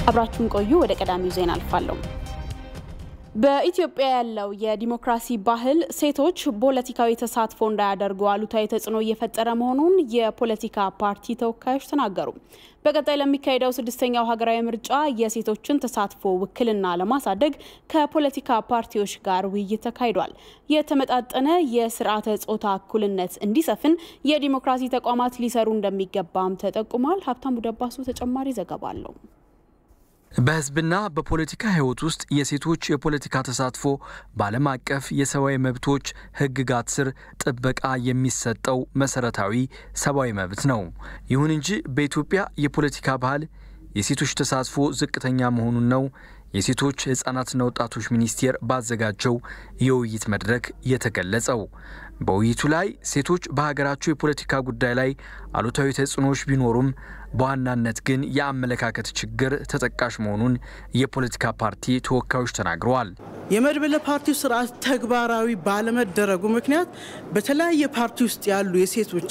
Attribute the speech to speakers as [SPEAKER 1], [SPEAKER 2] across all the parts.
[SPEAKER 1] አብራችሁን ቆዩ ወደ ቀዳሚው ዜና አልፋለሁ በኢትዮጵያ ያለው የዲሞክራሲ ባህል ሴቶች ፖለቲካዊ ተሳትፎ እንዳያደርጉ አሉታዊ ተጽዕኖ እየፈጠረ መሆኑን የፖለቲካ ፓርቲ ተወካዮች ተናገሩ በቀጣይ ለሚካሄደው ስድስተኛው ሀገራዊ ምርጫ የሴቶችን ተሳትፎ ውክልና ለማሳደግ ከፖለቲካ ፓርቲዎች ጋር ውይይት ተካሂዷል የተመጣጠነ የስርዓተ ጾታ እኩልነት እንዲሰፍን የዲሞክራሲ ተቋማት ሊሰሩ እንደሚገባም ተጠቁሟል ሀብታሙ ደባሱ ተጨማሪ ዘገባ አለው
[SPEAKER 2] በህዝብና በፖለቲካ ህይወት ውስጥ የሴቶች የፖለቲካ ተሳትፎ ባለም አቀፍ የሰብአዊ መብቶች ህግጋት ስር ጥበቃ የሚሰጠው መሰረታዊ ሰብአዊ መብት ነው ይሁን እንጂ በኢትዮጵያ የፖለቲካ ባህል የሴቶች ተሳትፎ ዝቅተኛ መሆኑን ነው የሴቶች ህፃናትና ወጣቶች ሚኒስቴር ባዘጋጀው የውይይት መድረክ የተገለጸው በውይይቱ ላይ ሴቶች በሀገራቸው የፖለቲካ ጉዳይ ላይ አሉታዊ ተጽዕኖዎች ቢኖሩም በዋናነት ግን የአመለካከት ችግር ተጠቃሽ መሆኑን የፖለቲካ ፓርቲ ተወካዮች ተናግረዋል
[SPEAKER 3] የመድበለ ፓርቲው ስርዓት ተግባራዊ ባለመደረጉ ምክንያት በተለያየ ፓርቲ ውስጥ ያሉ የሴቶች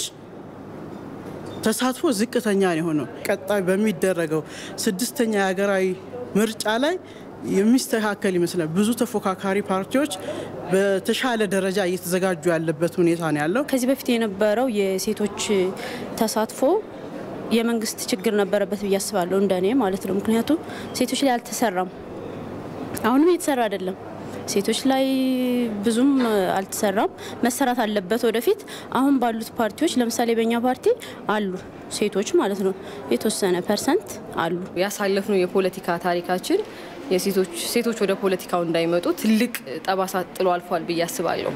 [SPEAKER 3] ተሳትፎ ዝቅተኛ ነው ቀጣይ በሚደረገው ስድስተኛ ሀገራዊ ምርጫ ላይ የሚስተካከል ይመስላል ብዙ ተፎካካሪ ፓርቲዎች በተሻለ ደረጃ እየተዘጋጁ ያለበት ሁኔታ ነው ያለው
[SPEAKER 4] ከዚህ በፊት የነበረው የሴቶች ተሳትፎ የመንግስት ችግር ነበረበት በያስባለው እንደኔ ማለት ነው ምክንያቱም ሴቶች ላይ አልተሰራም አሁንም እየተሰራ አይደለም ሴቶች ላይ ብዙም አልተሰራም መሰራት አለበት ወደፊት አሁን ባሉት ፓርቲዎች ለምሳሌ በእኛ ፓርቲ አሉ ሴቶች ማለት ነው የተወሰነ ፐርሰንት አሉ
[SPEAKER 5] ያሳለፍነው የፖለቲካ ታሪካችን ሴቶች ወደ ፖለቲካው እንዳይመጡ ትልቅ ጠባሳ ጥሎ አልፏል በያስባለው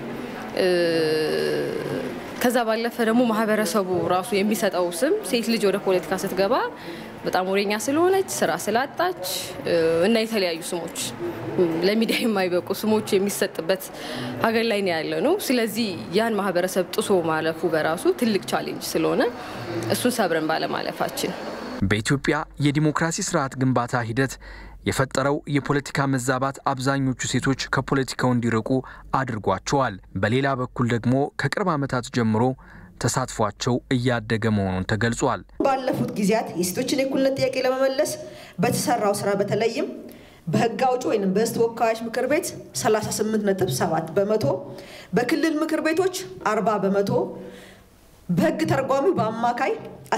[SPEAKER 5] ከዛ ባለፈ ደግሞ ማህበረሰቡ ራሱ የሚሰጠው ስም ሴት ልጅ ወደ ፖለቲካ ስትገባ በጣም ወሬኛ ስለሆነች ስራ ስላጣች እና የተለያዩ ስሞች ለሚዲያ የማይበቁ ስሞች የሚሰጥበት ሀገር ላይ ነው ያለነው ስለዚህ ያን ማህበረሰብ ጥሶ ማለፉ በራሱ ትልቅ ቻሌንጅ ስለሆነ እሱን ሰብረን ባለማለፋችን
[SPEAKER 2] በኢትዮጵያ የዲሞክራሲ ስርዓት ግንባታ ሂደት የፈጠረው የፖለቲካ መዛባት አብዛኞቹ ሴቶች ከፖለቲካው እንዲርቁ አድርጓቸዋል በሌላ በኩል ደግሞ ከቅርብ ዓመታት ጀምሮ ተሳትፏቸው እያደገ መሆኑን ተገልጿል
[SPEAKER 6] ባለፉት ጊዜያት የሴቶችን የእኩልነት ጥያቄ ለመመለስ በተሰራው ስራ በተለይም በህግ አውጪ ወይንም በተወካዮች ምክር ቤት 38.7% በክልል ምክር ቤቶች 40% በህግ ተርጓሚው በአማካይ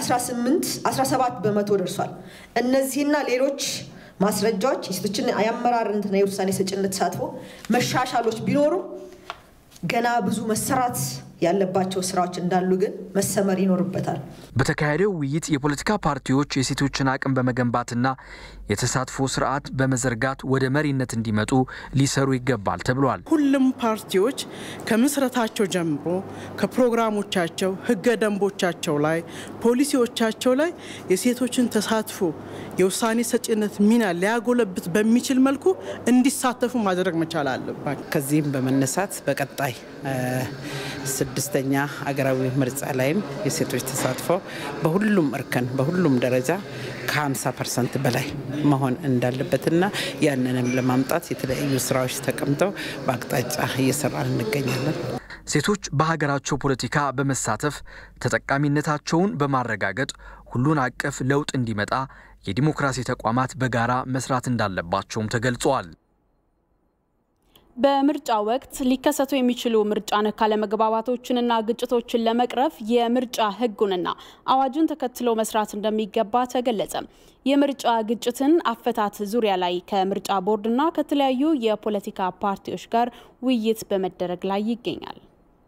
[SPEAKER 6] 17% ደርሷል እነዚህና ሌሎች ማስረጃዎች የሴቶችን አያመራርነትና የውሳኔ ሰጭነት ተሳትፎ መሻሻሎች ቢኖሩ ገና ብዙ መሰራት ያለባቸው ስራዎች እንዳሉ ግን መሰመር ይኖርበታል
[SPEAKER 2] በተካሄደው ውይይት የፖለቲካ ፓርቲዎች የሴቶችን አቅም በመገንባትና የተሳትፎ ስርዓት በመዘርጋት ወደ መሪነት እንዲመጡ ሊሰሩ ይገባል ተብሏል
[SPEAKER 3] ሁሉም ፓርቲዎች ከምስረታቸው ጀምሮ ከፕሮግራሞቻቸው ህገ ደንቦቻቸው ላይ ፖሊሲዎቻቸው ላይ የሴቶችን ተሳትፎ የውሳኔ ሰጭነት ሚና ሊያጎለብት በሚችል መልኩ እንዲሳተፉ ማድረግ መቻል አለባቸው
[SPEAKER 7] ከዚህም በመነሳት በቀጣይ ስድስተኛ ሀገራዊ ምርጫ ላይም የሴቶች ተሳትፎ በሁሉም እርከን በሁሉም ደረጃ ከ50% በላይ መሆን እንዳለበትና ያንንም ለማምጣት የተለያዩ ስራዎች ተቀምጠው በአቅጣጫ እየሰራን እንገኛለን
[SPEAKER 2] ሴቶች በሀገራቸው ፖለቲካ በመሳተፍ ተጠቃሚነታቸውን በማረጋገጥ ሁሉን አቀፍ ለውጥ እንዲመጣ የዲሞክራሲ ተቋማት በጋራ መስራት እንዳለባቸውም ተገልጿል
[SPEAKER 1] በምርጫ ወቅት ሊከሰቱ የሚችሉ ምርጫ ነክ አለመግባባቶችንና ግጭቶችን ለመቅረፍ የምርጫ ህጉንና አዋጁን ተከትሎ መስራት እንደሚገባ ተገለጸ የምርጫ ግጭትን አፈታት ዙሪያ ላይ ከምርጫ ቦርድና ከተለያዩ የፖለቲካ ፓርቲዎች ጋር ውይይት በመደረግ ላይ ይገኛል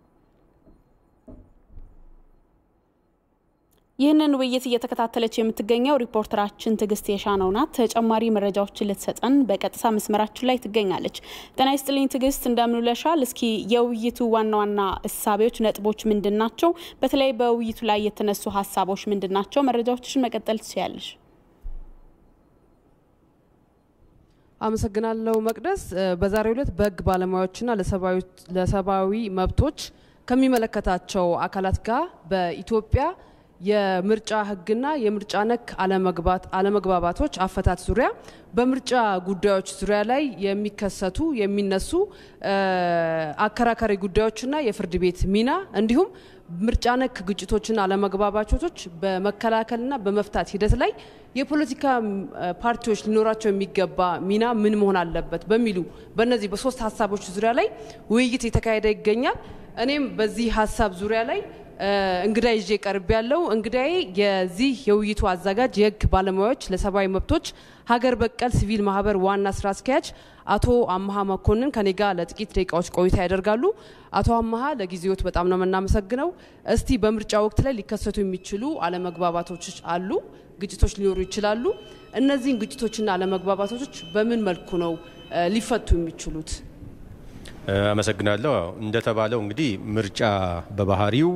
[SPEAKER 1] ይህንን ውይይት እየተከታተለች የምትገኘው ሪፖርተራችን ትግስት የሻናው ናት ተጨማሪ መረጃዎችን ልትሰጠን በቀጥታ መስመራችን ላይ ትገኛለች ጤና ይስጥልኝ ትግስት እንደምንውለሻል እስኪ የውይይቱ ዋና እሳቤዎች ነጥቦች ምንድናቸው በተለይ በውይይቱ ላይ የተነሱ ሐሳቦች ምንድናቸው መረጃዎችን መቀጠል ትችያለሽ
[SPEAKER 8] አመሰግናለሁ መቅደስ በዛሬው ዕለት በህግ ባለሙያዎችና ለሰብአዊ መብቶች ከሚመለከታቸው አካላት ጋር በኢትዮጵያ የምርጫ ህግና የምርጫ ነክ አለመግባባቶች አፈታት ዙሪያ በምርጫ ጉዳዮች ዙሪያ ላይ የሚነሱ አከራካሪ ጉዳዮችና የፍርድ ቤት ሚና እንዲሁም ምርጫ ነክ ግጭቶችና አለመግባባቶች በመከላከልና በመፍታት ሂደት ላይ የፖለቲካ ፓርቲዎች ሊኖራቸው የሚገባ ሚና ምን መሆን አለበት በሚሉ በእነዚህ በሶስት ሀሳቦች ዙሪያ ላይ ውይይት የተካሄደ ይገኛል። እኔም በዚህ ሀሳብ ዙሪያ ላይ እንግዳ ይዤ ቀርብ ያለው እንግዳዬ የዚህ የውይይቱ አዘጋጅ የህግ ባለሙያዎች ለሰብአዊ መብቶች ሀገር በቀል ሲቪል ማህበር ዋና ስራ አስኪያጅ አቶ አማሃ መኮንን ከኔ ጋር ለጥቂት ደቂቃዎች ቆይታ ያደርጋሉ። አቶ አማሃ ለጊዜዎት በጣም ነው የምናመሰግነው። እስቲ በምርጫ ወቅት ላይ ሊከሰቱ የሚችሉ አለመግባባቶች አሉ፣ ግጭቶች ሊኖሩ ይችላሉ። እነዚህን ግጭቶችና አለመግባባቶች በምን መልኩ ነው ሊፈቱ የሚችሉት?
[SPEAKER 9] አመሰግናለሁ። እንደተባለው እንግዲህ ምርጫ በባህሪው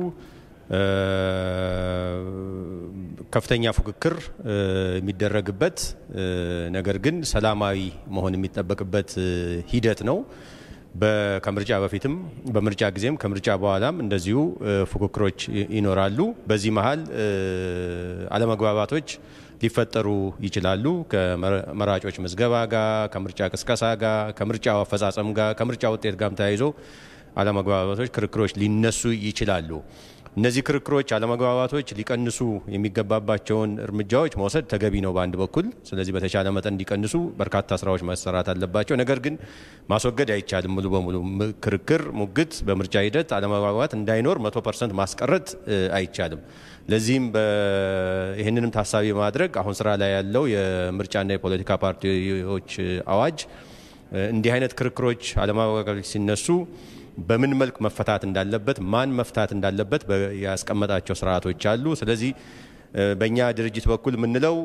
[SPEAKER 9] ከፍተኛ ፉክክር የሚደረግበት ነገር ግን ሰላማዊ መሆን የሚጠበቅበት ሂደት ነው። ከምርጫ በፊትም በምርጫ ጊዜም ከምርጫ በኋላም እንደዚሁ ፉክክሮች ይኖራሉ። በዚህ መሃል አለመግባባቶች ሊፈጠሩ ይችላሉ። ከመራጮች ምዝገባ ጋር፣ ከምርጫ ቅስቀሳ ጋር፣ ከምርጫው አፈጻጸም ጋር፣ ከምርጫ ውጤት ጋር ተያይዞ አለመግባባቶች፣ ክርክሮች ሊነሱ ይችላሉ። እነዚህ ክርክሮች፣ አለመግባባቶች ሊቀንሱ የሚገባባቸውን እርምጃዎች መውሰድ ተገቢ ነው በአንድ በኩል። ስለዚህ በተቻለ መጠን እንዲቀንሱ በርካታ ስራዎች መሰራት አለባቸው። ነገር ግን ማስወገድ አይቻልም ሙሉ በሙሉ። ክርክር፣ ሙግት በምርጫ ሂደት አለመግባባት እንዳይኖር 100% ማስቀረት አይቻልም። ለዚህም ይህንንም ታሳቢ ማድረግ አሁን ስራ ላይ ያለው የምርጫና የፖለቲካ ፓርቲዎች አዋጅ እንዲህ አይነት ክርክሮች፣ አለመግባባቶች ሲነሱ በምን መልክ መፈታት እንዳለበት፣ ማን መፍታት እንዳለበት ያስቀመጣቸው ስርዓቶች አሉ። ስለዚህ በእኛ ድርጅት በኩል የምንለው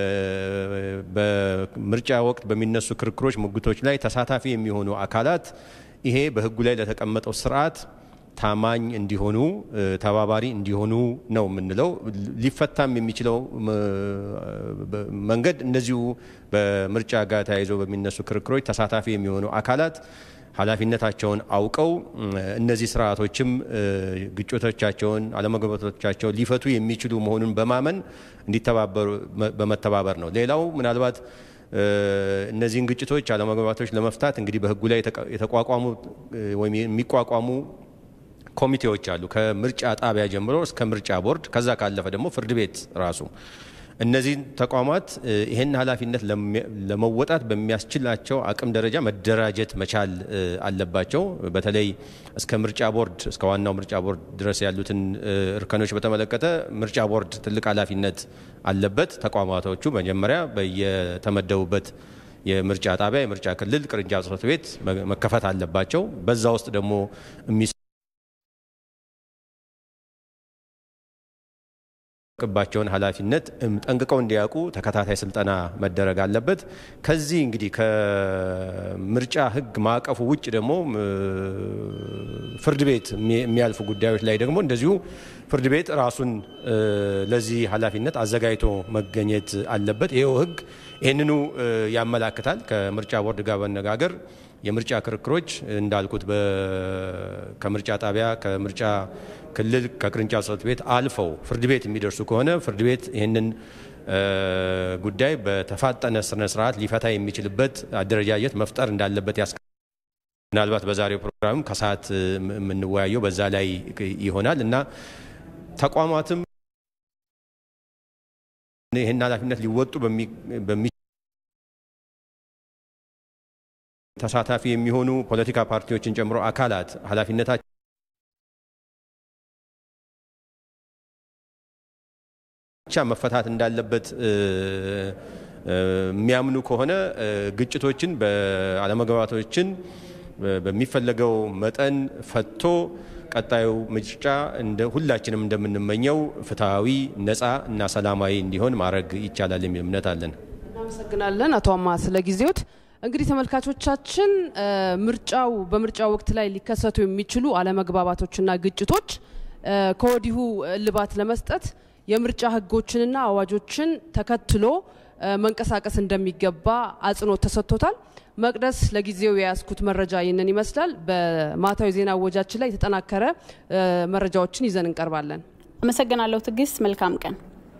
[SPEAKER 9] በምርጫ ወቅት በሚነሱ ክርክሮች፣ ሙግቶች ላይ ተሳታፊ የሚሆኑ አካላት ይሄ በህጉ ላይ ለተቀመጠው ስርዓት ታማኝ እንዲሆኑ፣ ተባባሪ እንዲሆኑ ነው የምንለው። ሊፈታም የሚችለው መንገድ እንደዚሁ በምርጫ ጋር ተያይዞ በሚነሱ ክርክሮች ተሳታፊ የሚሆኑ አካላት ኃላፊነታቸውን አውቀው እነዚህ ስርዓቶችም ግጭቶቻቸውን፣ አለመግባባቶቻቸውን ሊፈቱ የሚችሉ መሆኑን በማመን እንዲተባበሩ በመተባበር ነው። ሌላው ምናልባት እነዚህን ግጭቶች፣ አለመግባባቶች ለመፍታት እንግዲህ በህጉ ላይ የተቋቋሙ ወይም የሚቋቋሙ ኮሚቴዎች አሉ። ከምርጫ ጣቢያ ጀምሮ እስከ ምርጫ ቦርድ፣ ከዛ ካለፈ ደግሞ ፍርድ ቤት ራሱ። እነዚህ ተቋማት ይህን ኃላፊነት ለመወጣት በሚያስችላቸው አቅም ደረጃ መደራጀት መቻል አለባቸው። በተለይ እስከ ምርጫ ቦርድ፣ እስከ ዋናው ምርጫ ቦርድ ድረስ ያሉትን እርከኖች በተመለከተ ምርጫ ቦርድ ትልቅ ኃላፊነት አለበት። ተቋማቶቹ መጀመሪያ በየተመደቡበት የምርጫ ጣቢያ፣ የምርጫ ክልል ቅርንጫፍ ጽሕፈት ቤት መከፈት አለባቸው። በዛ ውስጥ ደግሞ ባቸውን ኃላፊነት ጠንቅቀው እንዲያውቁ ተከታታይ ስልጠና መደረግ አለበት። ከዚህ እንግዲህ ከምርጫ ህግ ማዕቀፉ ውጭ ደግሞ ፍርድ ቤት የሚያልፉ ጉዳዮች ላይ ደግሞ እንደዚሁ ፍርድ ቤት ራሱን ለዚህ ኃላፊነት አዘጋጅቶ መገኘት አለበት። ይሄው ህግ ይህንኑ ያመላክታል። ከምርጫ ቦርድ ጋር በነጋገር የምርጫ ክርክሮች እንዳልኩት ከምርጫ ጣቢያ፣ ከምርጫ ክልል፣ ከቅርንጫፍ ጽሕፈት ቤት አልፈው ፍርድ ቤት የሚደርሱ ከሆነ ፍርድ ቤት ይህንን ጉዳይ በተፋጠነ ስነ ስርዓት ሊፈታ የሚችልበት አደረጃጀት መፍጠር እንዳለበት ምናልባት በዛሬው ፕሮግራም ከሰዓት የምንወያየው በዛ ላይ ይሆናል እና ተቋማትም ይህን ኃላፊነት ሊወጡ ተሳታፊ የሚሆኑ ፖለቲካ ፓርቲዎችን ጨምሮ አካላት ኃላፊነታቸው መፈታት እንዳለበት የሚያምኑ ከሆነ ግጭቶችን፣ አለመግባባቶችን በሚፈለገው መጠን ፈቶ ቀጣዩ ምርጫ ሁላችንም እንደምንመኘው ፍትሃዊ፣ ነፃ እና ሰላማዊ እንዲሆን ማድረግ ይቻላል የሚል እምነት አለን።
[SPEAKER 8] እናመሰግናለን አቶ አማ ስለ ጊዜዎት። እንግዲህ ተመልካቾቻችን በምርጫው ወቅት ላይ ሊከሰቱ የሚችሉ አለመግባባቶችና ግጭቶች ከወዲሁ እልባት ለመስጠት የምርጫ ህጎችንና አዋጆችን ተከትሎ መንቀሳቀስ እንደሚገባ አጽንኦት ተሰጥቶታል። መቅደስ ለጊዜው የያዝኩት መረጃ ይህንን ይመስላል። በማታዊ ዜና ወጃችን ላይ የተጠናከረ መረጃዎችን ይዘን እንቀርባለን።
[SPEAKER 1] አመሰግናለሁ ትግስት። መልካም ቀን።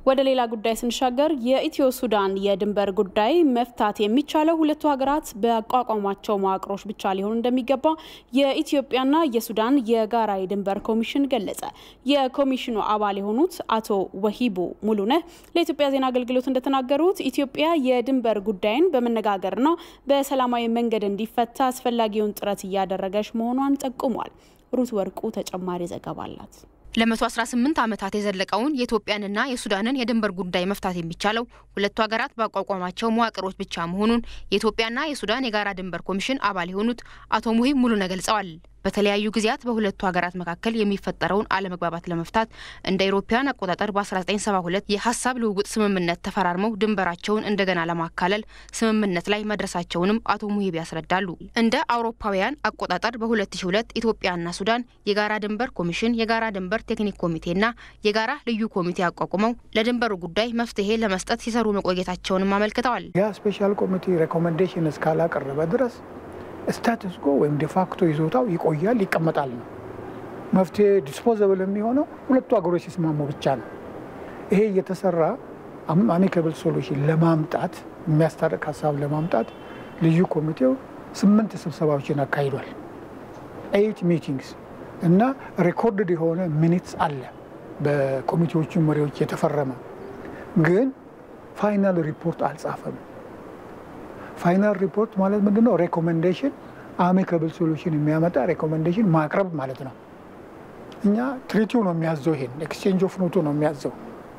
[SPEAKER 1] ወደ ሌላ ጉዳይ ስንሻገር የኢትዮ ሱዳን የድንበር ጉዳይ መፍታት የሚቻለው ሁለቱ ሀገራት በአቋቋሟቸው መዋቅሮች ብቻ ሊሆን እንደሚገባ የኢትዮጵያና የሱዳን የጋራ የድንበር ኮሚሽን ገለጸ። የኮሚሽኑ አባል የሆኑት አቶ ወሂቡ ሙሉነህ ለኢትዮጵያ ዜና አገልግሎት እንደተናገሩት ኢትዮጵያ የድንበር ጉዳይን በመነጋገርና በሰላማዊ መንገድ እንዲፈታ አስፈላጊውን ጥረት እያደረገች መሆኗን ጠቁሟል። ሩት ወርቁ ተጨማሪ ዘገባ አላት።
[SPEAKER 10] ለ118 ዓመታት የዘለቀውን የኢትዮጵያንና የሱዳንን የድንበር ጉዳይ መፍታት የሚቻለው ሁለቱ ሀገራት በአቋቋማቸው መዋቅሮች ብቻ መሆኑን የኢትዮጵያና የሱዳን የጋራ ድንበር ኮሚሽን አባል የሆኑት አቶ ሙሂብ ሙሉነህ ገልጸዋል። በተለያዩ ጊዜያት በሁለቱ ሀገራት መካከል የሚፈጠረውን አለመግባባት ለመፍታት እንደ አውሮፓውያን አቆጣጠር በ1972 የሐሳብ ልውውጥ ስምምነት ተፈራርመው ድንበራቸውን እንደገና ለማካለል ስምምነት ላይ መድረሳቸውንም አቶ ሙሂብ ያስረዳሉ። እንደ አውሮፓውያን አቆጣጠር በ2002 ኢትዮጵያና ሱዳን የጋራ ድንበር ኮሚሽን፣ የጋራ ድንበር ቴክኒክ ኮሚቴና የጋራ ልዩ ኮሚቴ አቋቁመው ለድንበሩ ጉዳይ መፍትሄ ለመስጠት ሲሰሩ መቆየታቸውንም አመልክተዋል።
[SPEAKER 11] ያ ስፔሻል ኮሚቴ ሪኮሜንዴሽን እስካላቀረበ ድረስ ስታተስ ኮ ወይም ዲፋክቶ ይዞታው ይቆያል፣ ይቀመጣል ነው። መፍትሄ ዲስፖዘብል የሚሆነው ሁለቱ ሀገሮች ሲስማሙ ብቻ ነው። ይሄ እየተሰራ አሚካብል ሶሉሽን ለማምጣት የሚያስታርቅ ሀሳብ ለማምጣት ልዩ ኮሚቴው 8 ስብሰባዎችን አካሂዷል። 8 ሚቲንግስ እና ሬኮርድድ የሆነ ሚኒትስ አለ በኮሚቴዎቹ መሪዎች የተፈረመ፣ ግን ፋይናል ሪፖርት አልጻፈም። ፋይናል ሪፖርት ማለት ምንድነው? ሬኮሜንዴሽን አሚካብል ሶሉሽን የሚያመጣ ሬኮሜንዴሽን ማቅረብ ማለት ነው። እኛ ትሪቲው ነው የሚያዘው፣ ይሄን ኤክስቼንጅ ኦፍ ኖቱ ነው የሚያዘው።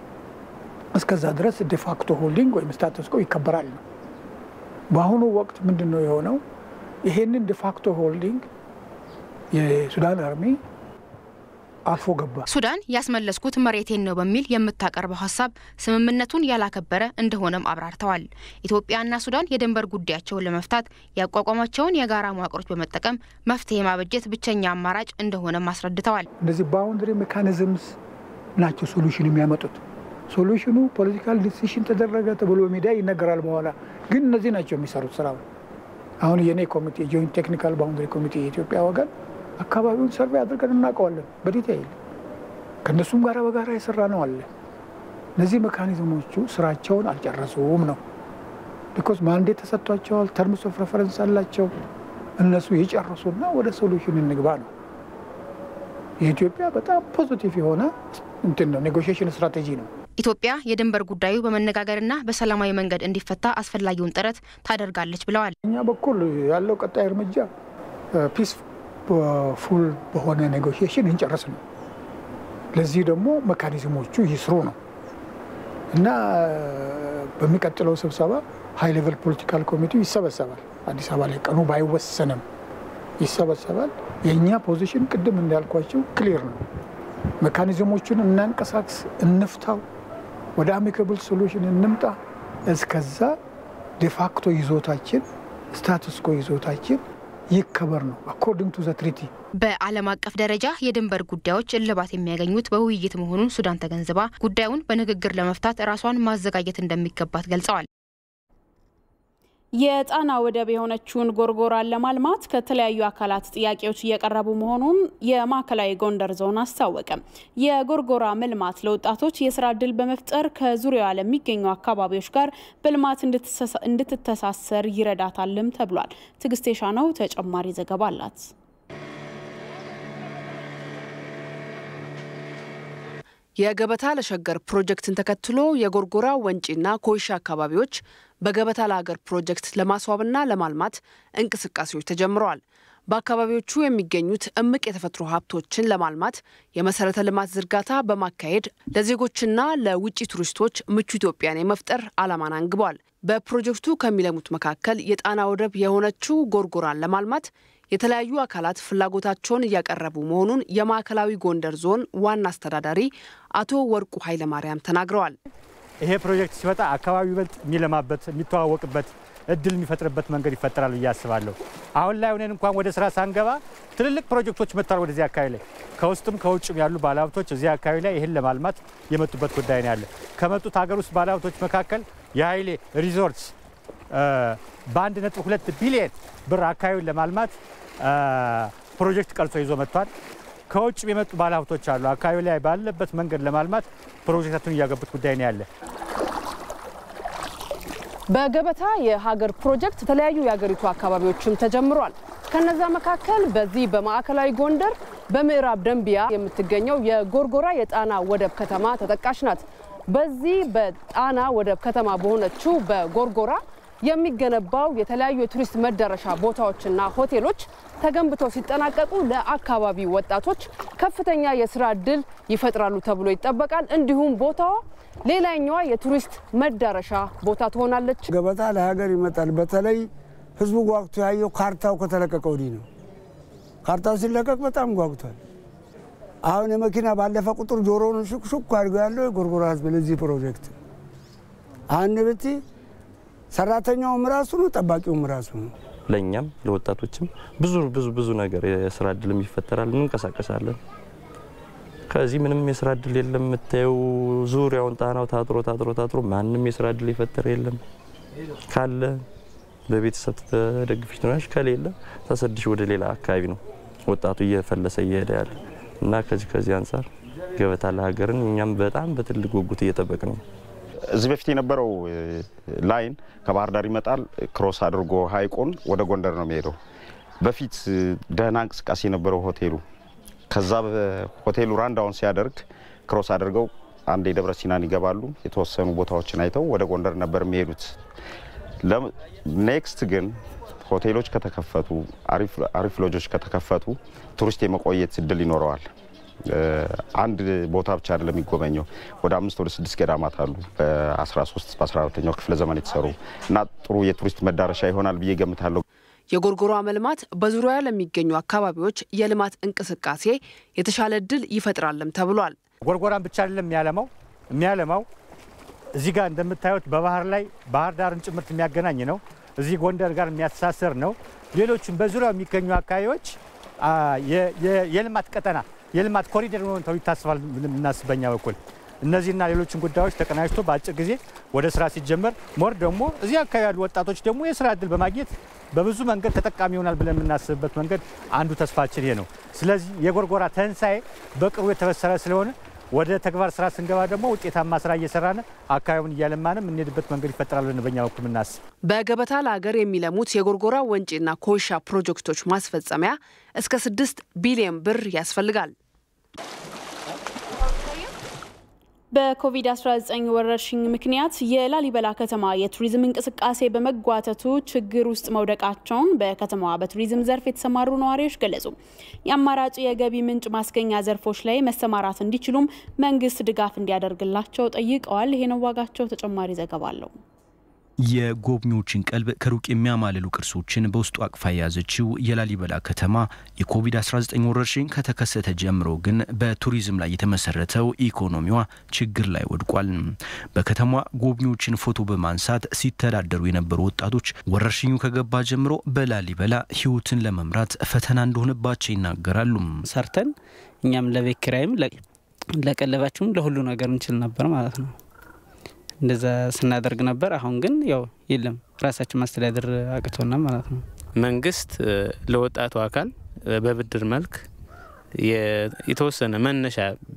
[SPEAKER 11] እስከዛ ድረስ ዲፋክቶ ሆልዲንግ ወይም ስታተስ ኮ ይከበራል ነው። በአሁኑ ወቅት ምንድነው የሆነው? ይሄንን ዲፋክቶ ሆልዲንግ የሱዳን አርሚ አልፎ ገባ።
[SPEAKER 10] ሱዳን ያስመለስኩት መሬቴን ነው በሚል የምታቀርበው ሐሳብ ስምምነቱን ያላከበረ እንደሆነም አብራርተዋል። ኢትዮጵያና ሱዳን የድንበር ጉዳያቸውን ለመፍታት ያቋቋማቸውን የጋራ መዋቅሮች በመጠቀም መፍትሄ ማበጀት ብቸኛ አማራጭ እንደሆነም አስረድተዋል።
[SPEAKER 11] እነዚህ ባውንደሪ ሜካኒዝምስ ናቸው ሶሉሽን የሚያመጡት። ሶሉሽኑ ፖለቲካል ዲሲሽን ተደረገ ተብሎ ሚዲያ ይነገራል በኋላ፣ ግን እነዚህ ናቸው የሚሰሩት ስራው። አሁን የኔ ኮሚቴ ጆይንት ቴክኒካል ባውንደሪ ኮሚቴ የኢትዮጵያ ወገን አካባቢውን ሰርቬይ አድርገን እናውቀዋለን በዲቴይል። ከነሱም ጋር በጋራ የሰራ ነው አለ። እነዚህ ሜካኒዝሞቹ ስራቸውን አልጨረሱም ነው። ቢኮዝ ማንዴት ተሰጥቷቸዋል፣ ተርምስ ኦፍ ሬፈረንስ አላቸው። እነሱ ይጨርሱና ወደ ሶሉሽን እንግባ ነው። የኢትዮጵያ በጣም ፖዚቲቭ የሆነ ነው ኔጎሺዬሽን ስትራቴጂ ነው።
[SPEAKER 10] ኢትዮጵያ የድንበር ጉዳዩ በመነጋገርና በሰላማዊ መንገድ እንዲፈታ አስፈላጊውን ጥረት ታደርጋለች ብለዋል።
[SPEAKER 11] እኛ በኩል ያለው ቀጣይ እርምጃ ፒስ ፉል በሆነ ኔጎሺዬሽን እንጨርስ ነው። ለዚህ ደግሞ ሜካኒዝሞቹ ይስሩ ነው እና በሚቀጥለው ስብሰባ ሃይ ሌቨል ፖለቲካል ኮሚቴው ይሰበሰባል። አዲስ አበባ ላይ ቀኑ ባይወሰንም ይሰበሰባል። የኛ ፖዚሽን ቅድም እንዳልኳቸው ክሊር ነው። ሜካኒዝሞቹን እናንቀሳቅስ፣ እንፍታው፣ ወደ አሚካብል ሶሉሽን እንምጣ። እስከዛ ዲፋክቶ ይዞታችን ስታቱስ ኮ ይዞታችን ይከበር ነው አኮርዲንግ ቱ ዘ ትሪቲ።
[SPEAKER 10] በዓለም አቀፍ ደረጃ የድንበር ጉዳዮች እልባት የሚያገኙት በውይይት መሆኑን ሱዳን ተገንዝባ ጉዳዩን በንግግር ለመፍታት ራሷን ማዘጋጀት እንደሚገባት ገልጸዋል።
[SPEAKER 1] የጣና ወደብ የሆነችውን ጎርጎራን ለማልማት ከተለያዩ አካላት ጥያቄዎች እየቀረቡ መሆኑን የማዕከላዊ ጎንደር ዞን አስታወቀ። የጎርጎራ መልማት ለወጣቶች የስራ ዕድል በመፍጠር ከዙሪያዋ ለሚገኙ አካባቢዎች ጋር በልማት እንድትተሳሰር ይረዳታልም ተብሏል። ትዕግስት የሻነው ተጨማሪ ዘገባ አላት።
[SPEAKER 8] የገበታ ለሸገር ፕሮጀክትን ተከትሎ የጎርጎራ ወንጪና ኮይሻ አካባቢዎች በገበታ ለሀገር ፕሮጀክት ለማስዋብና ለማልማት እንቅስቃሴዎች ተጀምረዋል። በአካባቢዎቹ የሚገኙት እምቅ የተፈጥሮ ሀብቶችን ለማልማት የመሰረተ ልማት ዝርጋታ በማካሄድ ለዜጎችና ለውጭ ቱሪስቶች ምቹ ኢትዮጵያን የመፍጠር ዓላማን አንግቧል። በፕሮጀክቱ ከሚለሙት መካከል የጣና ወደብ የሆነችው ጎርጎራን ለማልማት የተለያዩ አካላት ፍላጎታቸውን እያቀረቡ መሆኑን የማዕከላዊ ጎንደር ዞን ዋና አስተዳዳሪ አቶ ወርቁ ኃይለ ማርያም ተናግረዋል።
[SPEAKER 12] ይሄ ፕሮጀክት ሲመጣ አካባቢው ይበልጥ የሚለማበት የሚተዋወቅበት እድል የሚፈጥርበት መንገድ ይፈጠራል ብዬ አስባለሁ። አሁን ላይ ሆነን እንኳን ወደ ስራ ሳንገባ ትልልቅ ፕሮጀክቶች መጥተዋል ወደዚህ አካባቢ ላይ ከውስጥም ከውጭም ያሉ ባለሀብቶች እዚህ አካባቢ ላይ ይህን ለማልማት የመጡበት ጉዳይ ነው ያለ። ከመጡት ሀገር ውስጥ ባለሀብቶች መካከል የኃይሌ ሪዞርትስ በ1.2 ቢሊዮን ብር አካባቢውን ለማልማት ፕሮጀክት ቀርጾ ይዞ መጥቷል። ከውጭ የመጡ ባለሀብቶች አሉ። አካባቢ ላይ ባለበት መንገድ ለማልማት ፕሮጀክቱን እያገቡት ጉዳይ ነው ያለ።
[SPEAKER 8] በገበታ የሀገር ፕሮጀክት የተለያዩ የሀገሪቱ አካባቢዎችም ተጀምሯል። ከነዛ መካከል በዚህ በማዕከላዊ ጎንደር በምዕራብ ደንቢያ የምትገኘው የጎርጎራ የጣና ወደብ ከተማ ተጠቃሽ ናት። በዚህ በጣና ወደብ ከተማ በሆነችው በጎርጎራ የሚገነባው የተለያዩ የቱሪስት መዳረሻ ቦታዎችና ሆቴሎች ተገንብተው ሲጠናቀቁ ለአካባቢ ወጣቶች ከፍተኛ የስራ ዕድል ይፈጥራሉ ተብሎ ይጠበቃል። እንዲሁም ቦታው ሌላኛዋ የቱሪስት መዳረሻ ቦታ ትሆናለች።
[SPEAKER 13] ገበታ ለሀገር ይመጣል። በተለይ ህዝቡ ጓጉቶ ያየው ካርታው ከተለቀቀ ወዲህ ነው። ካርታው ሲለቀቅ በጣም ጓጉቷል። አሁን የመኪና ባለፈ ቁጥር ጆሮውን ሹክ አድርጎ ያለው የጎርጎራ ህዝብ ለዚህ ፕሮጀክት አንብቲ ሰራተኛውም ራሱ ነው፣ ጠባቂውም ራሱ ነው።
[SPEAKER 14] ለኛም ለወጣቶችም ብዙ ነገር የስራ ዕድል ይፈጠራል። እንንቀሳቀሳለን። ከዚህ ምንም የስራ ዕድል የለም። መተው ዙሪያውን ጣናው ታጥሮ ማንም የስራ ዕድል ይፈጠር የለም። ካለ በቤተሰብ ተደግፈሽ ነሽ፣ ከሌለ ተሰድሽ ወደ ሌላ አካባቢ ነው ወጣቱ እየፈለሰ እየሄደ ያለ እና ከዚህ አንፃር ገበታ ለሀገርን እኛም በጣም በትልቅ ጉጉት እየጠበቅን ነው።
[SPEAKER 15] እዚህ በፊት የነበረው ላይን ከባህር ዳር ይመጣል፣ ክሮስ አድርጎ ሀይቆን ወደ ጎንደር ነው የሚሄደው። በፊት ደህና እንቅስቃሴ የነበረው ሆቴሉ ከዛ ሆቴሉ ራንዳውን ሲያደርግ ክሮስ አድርገው አንድ የደብረ ሲናን ይገባሉ። የተወሰኑ ቦታዎችን አይተው ወደ ጎንደር ነበር የሚሄዱት። ኔክስት ግን ሆቴሎች ከተከፈቱ አሪፍ ሎጆች ከተከፈቱ ቱሪስት የመቆየት እድል ይኖረዋል። አንድ ቦታ ብቻ አይደለም የሚጎበኘው። ወደ 5 ወደ 6 ገዳማት አሉ በ13 በ14ኛው ክፍለ ዘመን የተሰሩ እና ጥሩ የቱሪስት መዳረሻ ይሆናል ብዬ ገምታለሁ።
[SPEAKER 8] የጎርጎራ መልማት በዙሪያው ለሚገኙ አካባቢዎች የልማት እንቅስቃሴ የተሻለ እድል ይፈጥራልም ተብሏል።
[SPEAKER 12] ጎርጎራን ብቻ አይደለም የሚያለማው እዚህ ጋር እንደምታዩት በባህር ላይ ባህር ዳርን ጭምርት የሚያገናኝ ነው። እዚህ ጎንደር ጋር የሚያስተሳሰር ነው። ሌሎችም በዙሪያው የሚገኙ አካባቢዎች የልማት ቀጠና የልማት ኮሪደር ነው ይታሰባል እናስበኛ በኩል እነዚህና ሌሎችን ጉዳዮች ተቀናጅቶ በአጭር ጊዜ ወደ ስራ ሲጀመር ሞር ደግሞ እዚህ አካባቢ ያሉ ወጣቶች ደግሞ የስራ ዕድል በማግኘት በብዙ መንገድ ተጠቃሚ ይሆናል ብለን የምናስብበት መንገድ አንዱ ተስፋችን ይሄ ነው። ስለዚህ የጎርጎራ ተንሳኤ በቅርቡ የተበሰረ ስለሆነ ወደ ተግባር ስራ ስንገባ ደግሞ ውጤታማ ስራ እየሰራን አካባቢውን እያለማንም እንሄድበት መንገድ ይፈጠራል ብለን በእኛ በኩል እናስብ።
[SPEAKER 8] በገበታ ለሀገር የሚለሙት የጎርጎራ ወንጪና ኮይሻ ፕሮጀክቶች ማስፈጸሚያ እስከ 6 ቢሊዮን ብር ያስፈልጋል።
[SPEAKER 1] በኮቪድ-19 ወረርሽኝ ምክንያት የላሊበላ ከተማ የቱሪዝም እንቅስቃሴ በመጓተቱ ችግር ውስጥ መውደቃቸውን በከተማዋ በቱሪዝም ዘርፍ የተሰማሩ ነዋሪዎች ገለጹ። የአማራጭ የገቢ ምንጭ ማስገኛ ዘርፎች ላይ መሰማራት እንዲችሉም መንግስት ድጋፍ እንዲያደርግላቸው ጠይቀዋል። ይሄን ዋጋቸው ተጨማሪ ዘገባ አለው።
[SPEAKER 16] የጎብኚዎችን ቀልብ ከሩቅ የሚያማልሉ ቅርሶችን በውስጡ አቅፋ የያዘችው የላሊበላ ከተማ የኮቪድ-19 ወረርሽኝ ከተከሰተ ጀምሮ ግን በቱሪዝም ላይ የተመሰረተው ኢኮኖሚዋ ችግር ላይ ወድቋል። በከተማዋ ጎብኚዎችን ፎቶ በማንሳት ሲተዳደሩ የነበሩ ወጣቶች ወረርሽኙ ከገባ ጀምሮ በላሊበላ ህይወትን ለመምራት ፈተና እንደሆነባቸው ይናገራሉ።
[SPEAKER 17] ሰርተን እኛም ለቤት ኪራይም ለቀለባችሁም ለሁሉ ነገር እንችል ነበር ማለት ነው። እንደዛ ስናደርግ ነበር። አሁን ግን ያው የለም ራሳችን ማስተዳደር አቅቶና ማለት ነው።
[SPEAKER 18] መንግስት ለወጣቱ አካል በብድር መልክ የተወሰነ መነሻ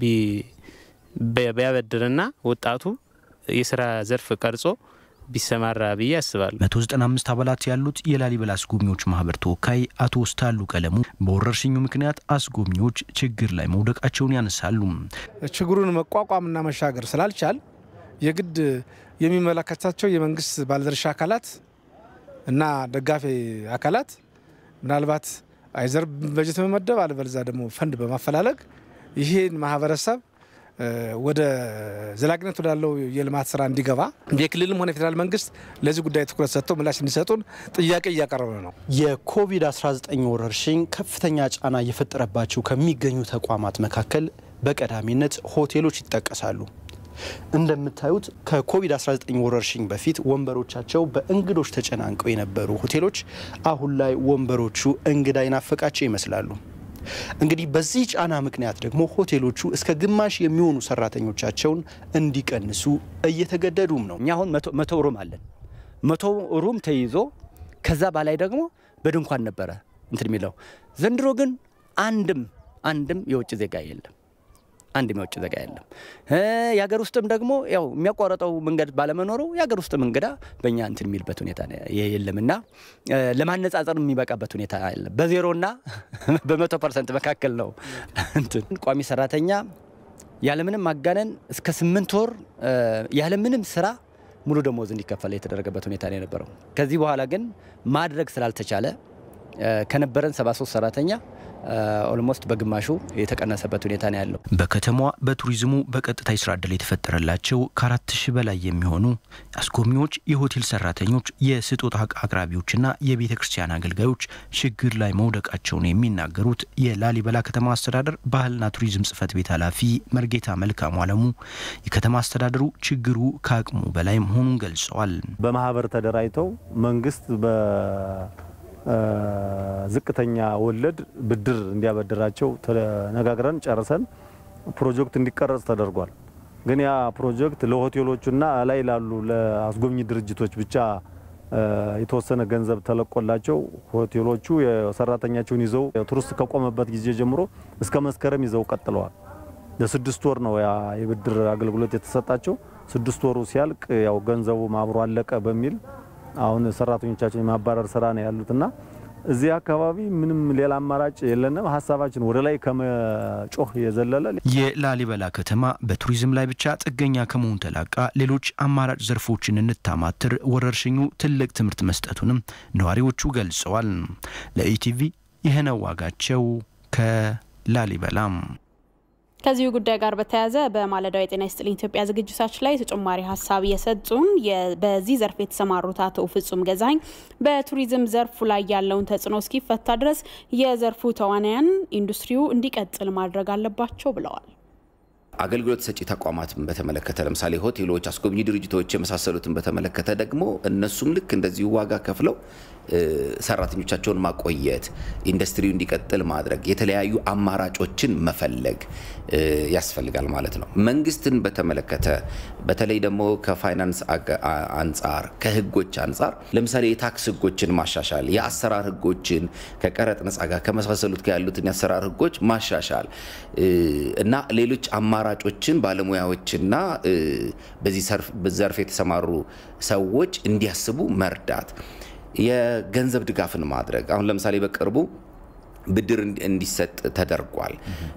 [SPEAKER 18] ቢያበድርና ወጣቱ የስራ ዘርፍ ቀርጾ ቢሰማራ ብዬ አስባለሁ።
[SPEAKER 16] 195 አባላት ያሉት የላሊበላ አስጎብኚዎች ማህበር ተወካይ አቶ ስታሉ ቀለሙ በወረርሽኙ ምክንያት አስጎብኚዎች ችግር ላይ መውደቃቸውን ያነሳሉ።
[SPEAKER 19] ችግሩን መቋቋምና መሻገር ስላልቻል የግድ የሚመለከታቸው የመንግስት ባለድርሻ አካላት እና ደጋፊ አካላት ምናልባት አይዘር በጀት መመደብ አለበለዚያ ደግሞ ፈንድ በማፈላለግ ይሄን ማህበረሰብ ወደ ዘላቂነት ወዳለው የልማት ስራ እንዲገባ የክልልም ሆነ ፌደራል መንግስት ለዚህ ጉዳይ ትኩረት ሰጥቶ ምላሽ እንዲሰጡን ጥያቄ እያቀረበ ነው።
[SPEAKER 20] የኮቪድ-19 ወረርሽኝ ከፍተኛ ጫና እየፈጠረባቸው ከሚገኙ ተቋማት መካከል በቀዳሚነት ሆቴሎች ይጠቀሳሉ። እንደምታዩት ከኮቪድ-19 ወረርሽኝ በፊት ወንበሮቻቸው በእንግዶች ተጨናንቀው የነበሩ ሆቴሎች አሁን ላይ ወንበሮቹ እንግዳ ይናፈቃቸው ይመስላሉ። እንግዲህ በዚህ ጫና ምክንያት ደግሞ ሆቴሎቹ እስከ ግማሽ የሚሆኑ ሰራተኞቻቸውን እንዲቀንሱ እየተገደዱም ነው።
[SPEAKER 21] እኛ አሁን 100 ሩም አለን። 100 ሩም ተይዞ ከዛ በላይ ደግሞ በድንኳን ነበረ እንትን የሚለው። ዘንድሮ ግን አንድም አንድም የውጭ ዜጋ የለም። አንድም የውጭ ዜጋ የለም። የሀገር ውስጥም ደግሞ ያው የሚያቋርጠው መንገድ ባለመኖሩ የሀገር ውስጥም እንግዳ በእኛ እንትን የሚልበት ሁኔታ የለምና ለማነጻጸር የሚበቃበት ሁኔታ የለም። በዜሮና በ100% መካከል ነው። እንትን ቋሚ ሰራተኛ ያለምንም ማጋነን እስከ 8 ወር ያለምንም ስራ ሙሉ ደሞዝ እንዲከፈል የተደረገበት ሁኔታ ነው የነበረው። ከዚህ በኋላ ግን ማድረግ ስላልተቻለ ከነበረን 73 ሰራተኛ ኦልሞስት በግማሹ የተቀነሰበት ሁኔታ ነው ያለው።
[SPEAKER 16] በከተማዋ በቱሪዝሙ በቀጥታ የስራ ዕድል የተፈጠረላቸው ከ4000 በላይ የሚሆኑ አስጎብኚዎች፣ የሆቴል ሰራተኞች፣ የስጦታ አቅራቢዎችና የቤተ ክርስቲያን አገልጋዮች ችግር ላይ መውደቃቸውን የሚናገሩት የላሊበላ ከተማ አስተዳደር ባህልና ቱሪዝም ጽሕፈት ቤት ኃላፊ መርጌታ መልካሙ አለሙ የከተማ አስተዳደሩ ችግሩ ከአቅሙ በላይ መሆኑን ገልጸዋል።
[SPEAKER 4] በማህበር ተደራጅተው መንግስት ዝቅተኛ ወለድ ብድር እንዲያበድራቸው ተነጋግረን ጨርሰን ፕሮጀክት እንዲቀረጽ ተደርጓል። ግን ያ ፕሮጀክት ለሆቴሎቹና ላይ ላሉ ለአስጎብኚ ድርጅቶች ብቻ የተወሰነ ገንዘብ ተለቆላቸው ሆቴሎቹ የሰራተኛቸውን ይዘው ቱሪስት ከቆመበት ጊዜ ጀምሮ እስከ መስከረም ይዘው ቀጥለዋል። ለ6 ወር ነው ያ የብድር አገልግሎት የተሰጣቸው። 6 ወሩ ሲያልቅ ያው ገንዘቡ ማብሮ አለቀ በሚል አሁን ሰራተኞቻችን የማባረር ስራ ነው ያሉትና እዚህ አካባቢ ምንም ሌላ አማራጭ የለንም። ሐሳባችን ወደ ላይ ከመጮህ የዘለለ
[SPEAKER 16] የላሊበላ ከተማ በቱሪዝም ላይ ብቻ ጥገኛ ከመሆን ተላቃ ሌሎች አማራጭ ዘርፎችን እንታማትር ወረርሽኙ ትልቅ ትምህርት መስጠቱንም ነዋሪዎቹ ገልጸዋል። ለኢቲቪ ይሄነው ዋጋቸው ከላሊበላ።
[SPEAKER 1] ከዚሁ ጉዳይ ጋር በተያያዘ በማለዳው የጤና ይስጥልኝ ኢትዮጵያ ዝግጅታችን ላይ ተጨማሪ ሀሳብ የሰጡን በዚህ ዘርፍ የተሰማሩት አቶ ፍጹም ገዛኝ በቱሪዝም ዘርፉ ላይ ያለውን ተጽዕኖ እስኪፈታ ድረስ የዘርፉ ተዋናያን ኢንዱስትሪው እንዲቀጥል ማድረግ አለባቸው ብለዋል።
[SPEAKER 22] አገልግሎት ሰጪ ተቋማትን በተመለከተ ለምሳሌ ሆቴሎች፣ አስጎብኚ ድርጅቶች የመሳሰሉትን በተመለከተ ደግሞ እነሱም ልክ እንደዚሁ ዋጋ ከፍለው ሰራተኞቻቸውን ማቆየት፣ ኢንዱስትሪው እንዲቀጥል ማድረግ፣ የተለያዩ አማራጮችን መፈለግ ያስፈልጋል ማለት ነው። መንግስትን በተመለከተ በተለይ ደግሞ ከፋይናንስ አንጻር ከህጎች አንጻር ለምሳሌ የታክስ ህጎችን ማሻሻል፣ የአሰራር ህጎችን ከቀረጥ ነፃ ጋር ከመሳሰሉት ጋር ያሉትን የአሰራር ህጎች ማሻሻል እና ሌሎች አማራጮችን ባለሙያዎችና በዚህ ዘርፍ የተሰማሩ ሰዎች እንዲያስቡ መርዳት፣ የገንዘብ ድጋፍን ማድረግ። አሁን ለምሳሌ በቅርቡ ብድር እንዲሰጥ ተደርጓል።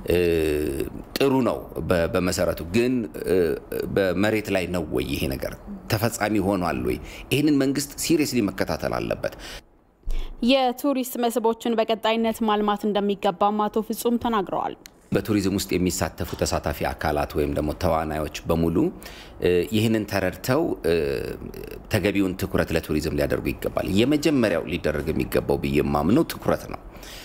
[SPEAKER 22] ጥሩ ነው በመሰረቱ ግን በመሬት ላይ ነው ወይ ይሄ ነገር ተፈጻሚ ሆኗል ወይ? ይሄንን መንግስት ሲሪየስሊ መከታተል አለበት።
[SPEAKER 1] የቱሪስት መስህቦችን በቀጣይነት ማልማት እንደሚገባም አቶ ፍጹም ተናግረዋል።
[SPEAKER 22] በቱሪዝም ውስጥ የሚሳተፉ ተሳታፊ አካላት ወይም ደግሞ ተዋናዮች በሙሉ ይህንን ተረድተው ተገቢውን ትኩረት ለቱሪዝም ሊያደርጉ ይገባል። የመጀመሪያው ሊደረግ የሚገባው ብዬ ማምነው ትኩረት ነው።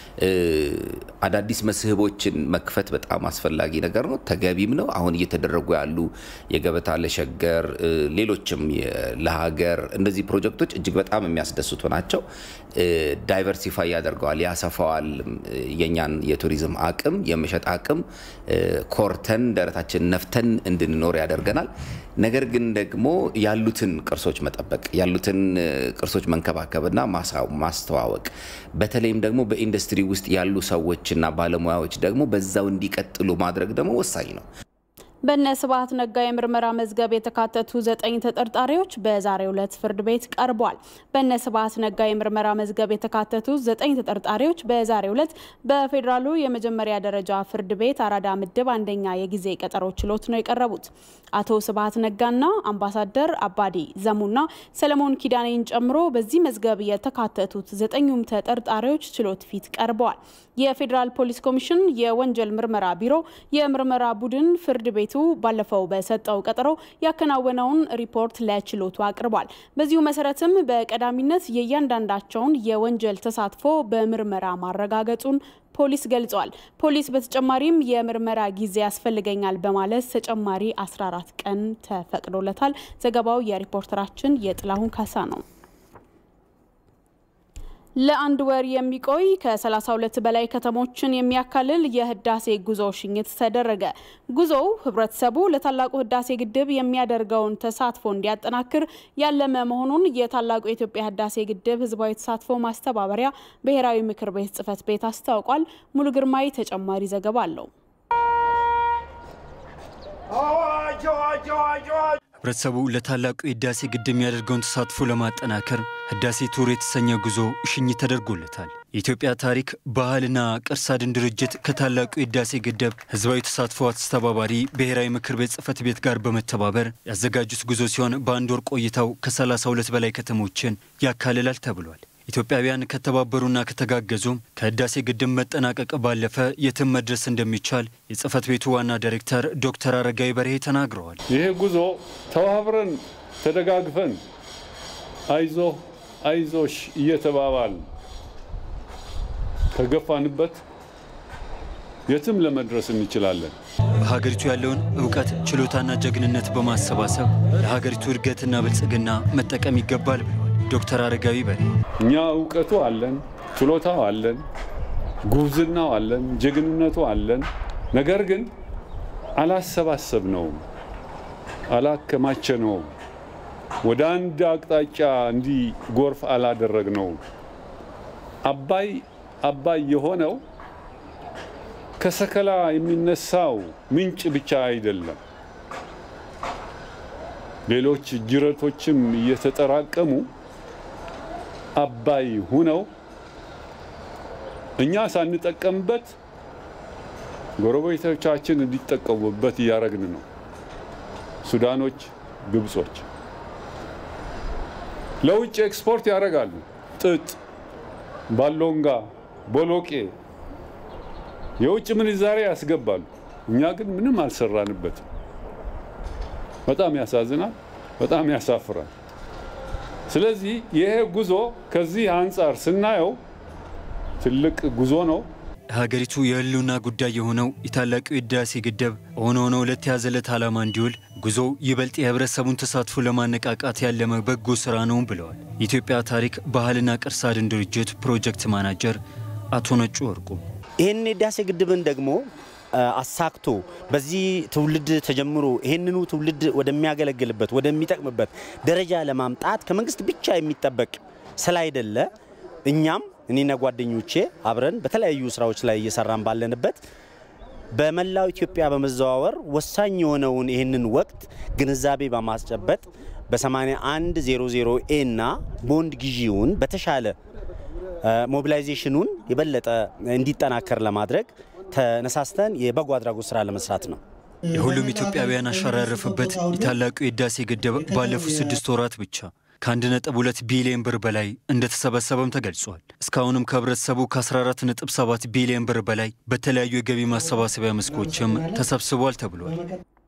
[SPEAKER 22] አዳዲስ መስህቦችን መክፈት በጣም አስፈላጊ ነገር ነው፣ ተገቢም ነው። አሁን እየተደረጉ ያሉ የገበታ ለሸገር ሌሎችም ለሀገር እንደዚህ ፕሮጀክቶች እጅግ በጣም የሚያስደስቱ ናቸው። ዳይቨርሲፋይ ያደርገዋል፣ ያሰፋዋል የኛን የቱሪዝም አቅም የመሸጥ አቅም ኮርተን ደረታችን ነፍተን እንድንኖር ያደርገናል። ነገር ግን ደግሞ ያሉትን ቅርሶች መጠበቅ፣ ያሉትን ቅርሶች መንከባከብና ማስተዋወቅ በተለይም ደግሞ በኢንዱስትሪ ውስጥ ያሉ ሰዎችና ባለሙያዎች ደግሞ በዛው እንዲቀጥሉ ማድረግ ደግሞ ወሳኝ ነው።
[SPEAKER 1] በእነ ስብሐት ነጋ የምርመራ መዝገብ የተካተቱ 9 ተጠርጣሪዎች በዛሬው ዕለት ፍርድ ቤት ቀርበዋል። በእነ ስብሐት ነጋ የምርመራ መዝገብ የተካተቱ 9 ተጠርጣሪዎች በዛሬው ዕለት በፌዴራሉ የመጀመሪያ ደረጃ ፍርድ ቤት አራዳ ምድብ አንደኛ የጊዜ ቀጠሮ ችሎት ነው የቀረቡት። አቶ ስብሐት ነጋና አምባሳደር አባዲ ዘሙና ሰለሞን ኪዳኔን ጨምሮ በዚህ መዝገብ የተካተቱት 9ኙም ተጠርጣሪዎች ችሎት ፊት ቀርበዋል። የፌዴራል ፖሊስ ኮሚሽን የወንጀል ምርመራ ቢሮ የምርመራ ቡድን ፍርድ ቤቱ ባለፈው በሰጠው ቀጠሮ ያከናወነውን ሪፖርት ለችሎቱ አቅርቧል። በዚሁ መሰረትም በቀዳሚነት የእያንዳንዳቸውን የወንጀል ተሳትፎ በምርመራ ማረጋገጡን ፖሊስ ገልጿል። ፖሊስ በተጨማሪም የምርመራ ጊዜ ያስፈልገኛል በማለት ተጨማሪ 14 ቀን ተፈቅዶለታል። ዘገባው የሪፖርተራችን የጥላሁን ካሳ ነው። ለአንድ ወር የሚቆይ ከ32 በላይ ከተሞችን የሚያካልል የህዳሴ ጉዞ ሽኝት ተደረገ። ጉዞው ህብረተሰቡ ለታላቁ ህዳሴ ግድብ የሚያደርገውን ተሳትፎ እንዲያጠናክር ያለመ መሆኑን የታላቁ የኢትዮጵያ ህዳሴ ግድብ ህዝባዊ ተሳትፎ ማስተባበሪያ ብሔራዊ ምክር ቤት ጽሕፈት ቤት አስታውቋል። ሙሉ ግርማይ ተጨማሪ ዘገባ አለው።
[SPEAKER 2] ህብረተሰቡ ለታላቁ የህዳሴ ግድብ የሚያደርገውን ተሳትፎ ለማጠናከር ህዳሴ ቱር የተሰኘ ጉዞ ሽኝት ተደርጎለታል። የኢትዮጵያ ታሪክ ባህልና ቅርስ አድን ድርጅት ከታላቁ የህዳሴ ግድብ ህዝባዊ ተሳትፎ አስተባባሪ ብሔራዊ ምክር ቤት ጽሕፈት ቤት ጋር በመተባበር ያዘጋጁት ጉዞ ሲሆን በአንድ ወር ቆይታው ከ32 በላይ ከተሞችን ያካልላል ተብሏል። ኢትዮጵያውያን ከተባበሩና ከተጋገዙ ከህዳሴ ግድብ መጠናቀቅ ባለፈ የትም መድረስ እንደሚቻል የጽሕፈት ቤቱ ዋና ዳይሬክተር ዶክተር አረጋዊ በርሄ ተናግረዋል።
[SPEAKER 5] ይሄ ጉዞ ተባብረን ተደጋግፈን አይዞሽ እየተባባል ከገፋንበት የትም ለመድረስ እንችላለን።
[SPEAKER 2] በሀገሪቱ ያለውን ዕውቀት ችሎታና ጀግንነት በማሰባሰብ ለሀገሪቱ እድገትና ብልጽግና መጠቀም ይገባል ብለዋል ዶክተር አረጋዊ በርሄ።
[SPEAKER 5] እኛ ዕውቀቱ አለን፣ ችሎታው አለን፣ ጉብዝናው አለን፣ ጀግንነቱ አለን። ነገር ግን አላሰባሰብነውም፣ አላከማቸነውም፣ ወደ አንድ አቅጣጫ እንዲጎርፍ አላደረግነውም። አባይ የሆነው ከሰከላ የሚነሳው ምንጭ ብቻ አይደለም። ሌሎች ጅረቶችም እየተጠራቀሙ አባይ ሆነው እኛ ሳንጠቀምበት ጎረቤቶቻችን እንዲጠቀሙበት እያረግን ነው። ሱዳኖች፣ ግብጾች ለውጭ ኤክስፖርት ያደርጋሉ። ጥጥ፣ ባሎንጋ፣ ቦሎቄ የውጭ ምንዛሬ ያስገባሉ። እኛ ግን ምንም አልሰራንበትም። በጣም ያሳዝናል፣ በጣም ያሳፍራል። ስለዚህ ይሄ ጉዞ ከዚህ አንጻር ስናየው ትልቅ ጉዞ ነው።
[SPEAKER 2] ሀገሪቱ የህልውና ጉዳይ የሆነው የታላቁ የህዳሴ ግድብ ሆኖ ለተያዘለት ዓላማ እንዲውል ጉዞው ይበልጥ የህብረተሰቡን ተሳትፎ ለማነቃቃት ያለመ በጎ ስራ ነው ብለዋል የኢትዮጵያ ታሪክ ባህልና ቅርስ አድን ድርጅት ፕሮጀክት ማናጀር አቶ ነጩ ወርቁ።
[SPEAKER 6] ይህን የህዳሴ ግድብን ደግሞ አሳክቶ በዚህ ትውልድ ተጀምሮ ይሄንኑ ትውልድ ወደሚያገለግልበት ወደሚጠቅምበት ደረጃ ለማምጣት ከመንግስት ብቻ የሚጠበቅ ስላይደለ እኛም እኔና ጓደኞቼ አብረን በተለያዩ ስራዎች ላይ እየሰራን ባለንበት በመላው ኢትዮጵያ በመዘዋወር ወሳኝ የሆነውን ይሄንን ወቅት ግንዛቤ በማስጨበጥ በ8100 ኤ እና ቦንድ ግዢውን በተሻለ ሞቢላይዜሽኑን የበለጠ እንዲጠናከር ለማድረግ ተነሳስተን የበጎ አድራጎት ስራ ለመስራት ነው።
[SPEAKER 2] የሁሉም ኢትዮጵያውያን አሻራ ያረፈበት የታላቁ የህዳሴ ግድብ ባለፉት 6 ወራት ብቻ ከ1.2 ቢሊዮን ብር በላይ እንደተሰበሰበም ተገልጿል። እስካሁንም ከህብረተሰቡ ከ14.7 ቢሊዮን ብር በላይ በተለያዩ የገቢ ማሰባሰቢያ መስኮችም ተሰብስቧል ተብሏል።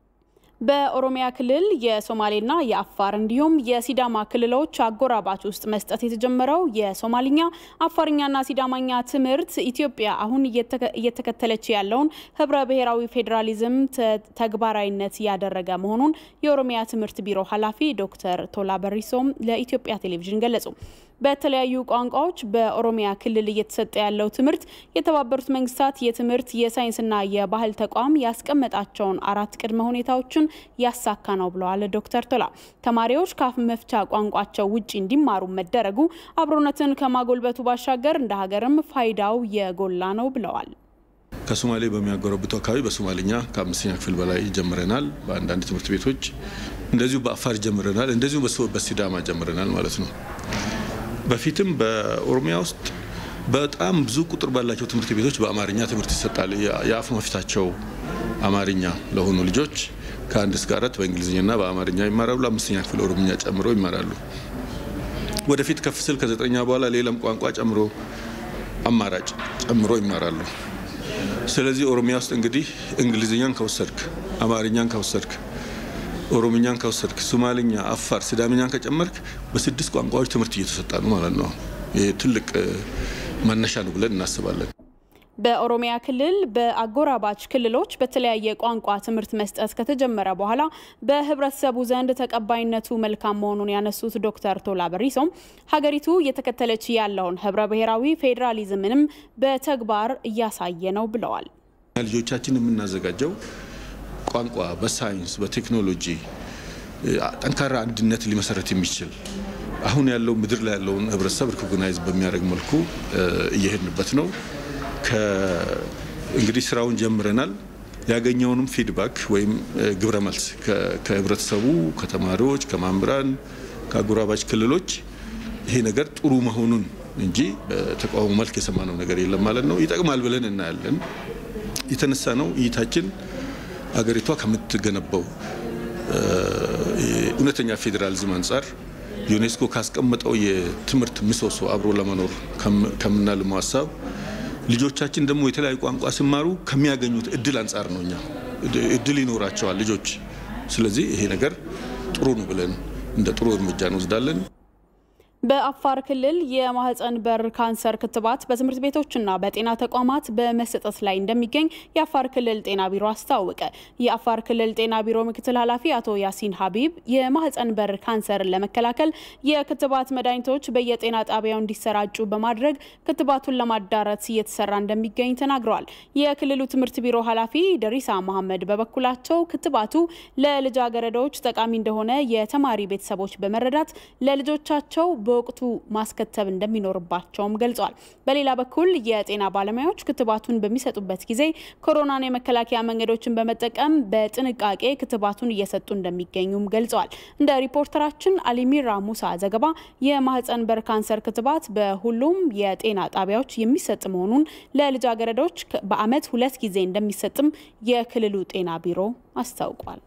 [SPEAKER 1] በኦሮሚያ ክልል የሶማሌና የአፋር እንዲሁም የሲዳማ ክልሎች አጎራባች ውስጥ መስጠት የተጀመረው የሶማሊኛ አፋርኛና ሲዳማኛ ትምህርት ኢትዮጵያ አሁን እየተከተለች ያለውን ህብረ ብሔራዊ ፌዴራሊዝም ተግባራዊነት ያደረገ መሆኑን የኦሮሚያ ትምህርት ቢሮ ኃላፊ ዶክተር ቶላ በሪሶም ለኢትዮጵያ ቴሌቪዥን ገለጹ። በተለያዩ ቋንቋዎች በኦሮሚያ ክልል እየተሰጠ ያለው ትምህርት የተባበሩት መንግስታት የትምህርት የሳይንስና የባህል ተቋም ያስቀመጣቸውን 4 ቅድመ ሁኔታዎችን ያሳካ ነው ብለዋል ዶክተር ቶላ። ተማሪዎች ከአፍ መፍቻ ቋንቋቸው ውጪ እንዲማሩ መደረጉ አብሮነትን ከማጎልበቱ ባሻገር እንደ ሀገርም ፋይዳው የጎላ ነው ብለዋል።
[SPEAKER 23] ከሶማሌ በሚያጎረብቱ አካባቢ በሶማሊኛ ከ5ኛ ክፍል በላይ ጀምረናል። በአንዳንድ ትምህርት ቤቶች እንደዚሁ በአፋር ጀምረናል፣ እንደዚሁ በሲዳማ ጀምረናል ማለት ነው። በፊትም በኦሮሚያ ውስጥ በጣም ብዙ ቁጥር ባላቸው ትምህርት ቤቶች በአማርኛ ትምህርት ይሰጣል። የአፍ መፍቻቸው አማርኛ ለሆኑ ልጆች ከ1 እስከ 4 በእንግሊዝኛና በአማርኛ ይማራሉ። 5ኛ ክፍል ኦሮምኛ ጨምሮ ይማራሉ። ወደፊት ከፍ ሲል ከ9ኛ በኋላ ሌላም ቋንቋ ጨምሮ አማራጭ ጨምሮ ይማራሉ። ስለዚህ ኦሮሚያ ውስጥ እንግዲህ እንግሊዝኛን ከወሰድክ፣ አማርኛን ከወሰድክ፣ ኦሮምኛን ከወሰድክ፣ ሶማሊኛ፣ አፋር፣ ሲዳምኛን ከጨመርክ በ6 ቋንቋዎች ትምህርት እየተሰጣ ነው ማለት ነው። ይሄ ትልቅ መነሻ ነው ብለን እናስባለን።
[SPEAKER 1] በኦሮሚያ ክልል በአጎራባች ክልሎች በተለያየ ቋንቋ ትምህርት መስጠት ከተጀመረ በኋላ በህብረተሰቡ ዘንድ ተቀባይነቱ መልካም መሆኑን ያነሱት ዶክተር ቶላ በሪሶም ሀገሪቱ እየተከተለች ያለውን ህብረ ብሔራዊ ፌዴራሊዝምንም በተግባር እያሳየ ነው ብለዋል።
[SPEAKER 23] ልጆቻችን የምናዘጋጀው ቋንቋ በሳይንስ በቴክኖሎጂ ጠንካራ አንድነት ሊመሰረት የሚችል አሁን ያለው ምድር ላይ ያለውን ህብረተሰብ ሪኮግናይዝ በሚያደርግ መልኩ እየሄድንበት ነው። እንግዲህ ስራውን ጀምረናል። ያገኘውንም ፊድባክ ወይም ግብረ መልስ ከህብረተሰቡ፣ ከተማሪዎች፣ ከመምህራን፣ ከአጎራባች ክልሎች ይሄ ነገር ጥሩ መሆኑን እንጂ ተቃውሞ መልክ የሰማነው ነገር የለም ማለት ነው። ይጠቅማል ብለን እናያለን። የተነሳ ነው እይታችን አገሪቷ ከምትገነባው እውነተኛ ፌዴራሊዝም አንጻር ዩኔስኮ ካስቀመጠው የትምህርት ምሰሶ አብሮ ለመኖር ከምናልመው ሀሳብ ልጆቻችን ደግሞ የተለያዩ ቋንቋ ሲማሩ ከሚያገኙት እድል አንጻር ነውኛ እድል ይኖራቸዋል ልጆች። ስለዚህ ይሄ ነገር ጥሩ ነው ብለን እንደ ጥሩ እርምጃ እንወስዳለን።
[SPEAKER 1] በአፋር ክልል የማህፀን በር ካንሰር ክትባት በትምህርት ቤቶችና በጤና ተቋማት በመሰጠት ላይ እንደሚገኝ የአፋር ክልል ጤና ቢሮ አስታወቀ። የአፋር ክልል ጤና ቢሮ ምክትል ኃላፊ አቶ ያሲን ሀቢብ የማህፀን በር ካንሰርን ለመከላከል የክትባት መድኃኒቶች በየጤና ጣቢያው እንዲሰራጩ በማድረግ ክትባቱን ለማዳረስ እየተሰራ እንደሚገኝ ተናግረዋል። የክልሉ ትምህርት ቢሮ ኃላፊ ደሪሳ መሐመድ በበኩላቸው ክትባቱ ለልጃገረዶች ጠቃሚ እንደሆነ የተማሪ ቤተሰቦች በመረዳት ለልጆቻቸው በወቅቱ ማስከተብ እንደሚኖርባቸውም ገልጸዋል። በሌላ በኩል የጤና ባለሙያዎች ክትባቱን በሚሰጡበት ጊዜ ኮሮናን የመከላከያ መንገዶችን በመጠቀም በጥንቃቄ ክትባቱን እየሰጡ እንደሚገኙም ገልጸዋል። እንደ ሪፖርተራችን አሊሚራ ሙሳ ዘገባ የማህፀን በር ካንሰር ክትባት በሁሉም የጤና ጣቢያዎች የሚሰጥ መሆኑን ለልጃገረዶች በአመት 2 ጊዜ እንደሚሰጥም የክልሉ ጤና ቢሮ አስታውቋል።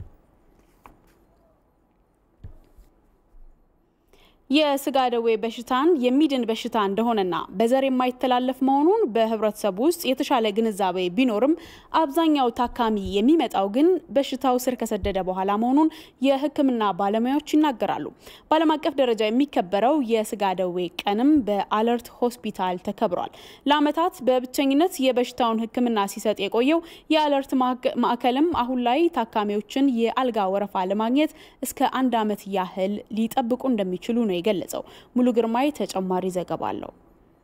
[SPEAKER 1] የስጋ ደዌ በሽታን የሚድን በሽታ እንደሆነና በዘር የማይተላለፍ መሆኑን በህብረተሰቡ ውስጥ የተሻለ ግንዛቤ ቢኖርም አብዛኛው ታካሚ የሚመጣው ግን በሽታው ስር ከሰደደ በኋላ መሆኑን የሕክምና ባለሙያዎች ይናገራሉ። በዓለም አቀፍ ደረጃ የሚከበረው የስጋ ደዌ ቀንም በአለርት ሆስፒታል ተከብሯል። ለዓመታት በብቸኝነት የበሽታውን ሕክምና ሲሰጥ የቆየው የአለርት ማዕከልም አሁን ላይ ታካሚዎችን የአልጋ ወረፋ ለማግኘት እስከ 1 ዓመት ያህል ሊጠብቁ እንደሚችሉ ነው የገለጸው። ሙሉ ግርማይ ተጨማሪ ዘገባ አለው።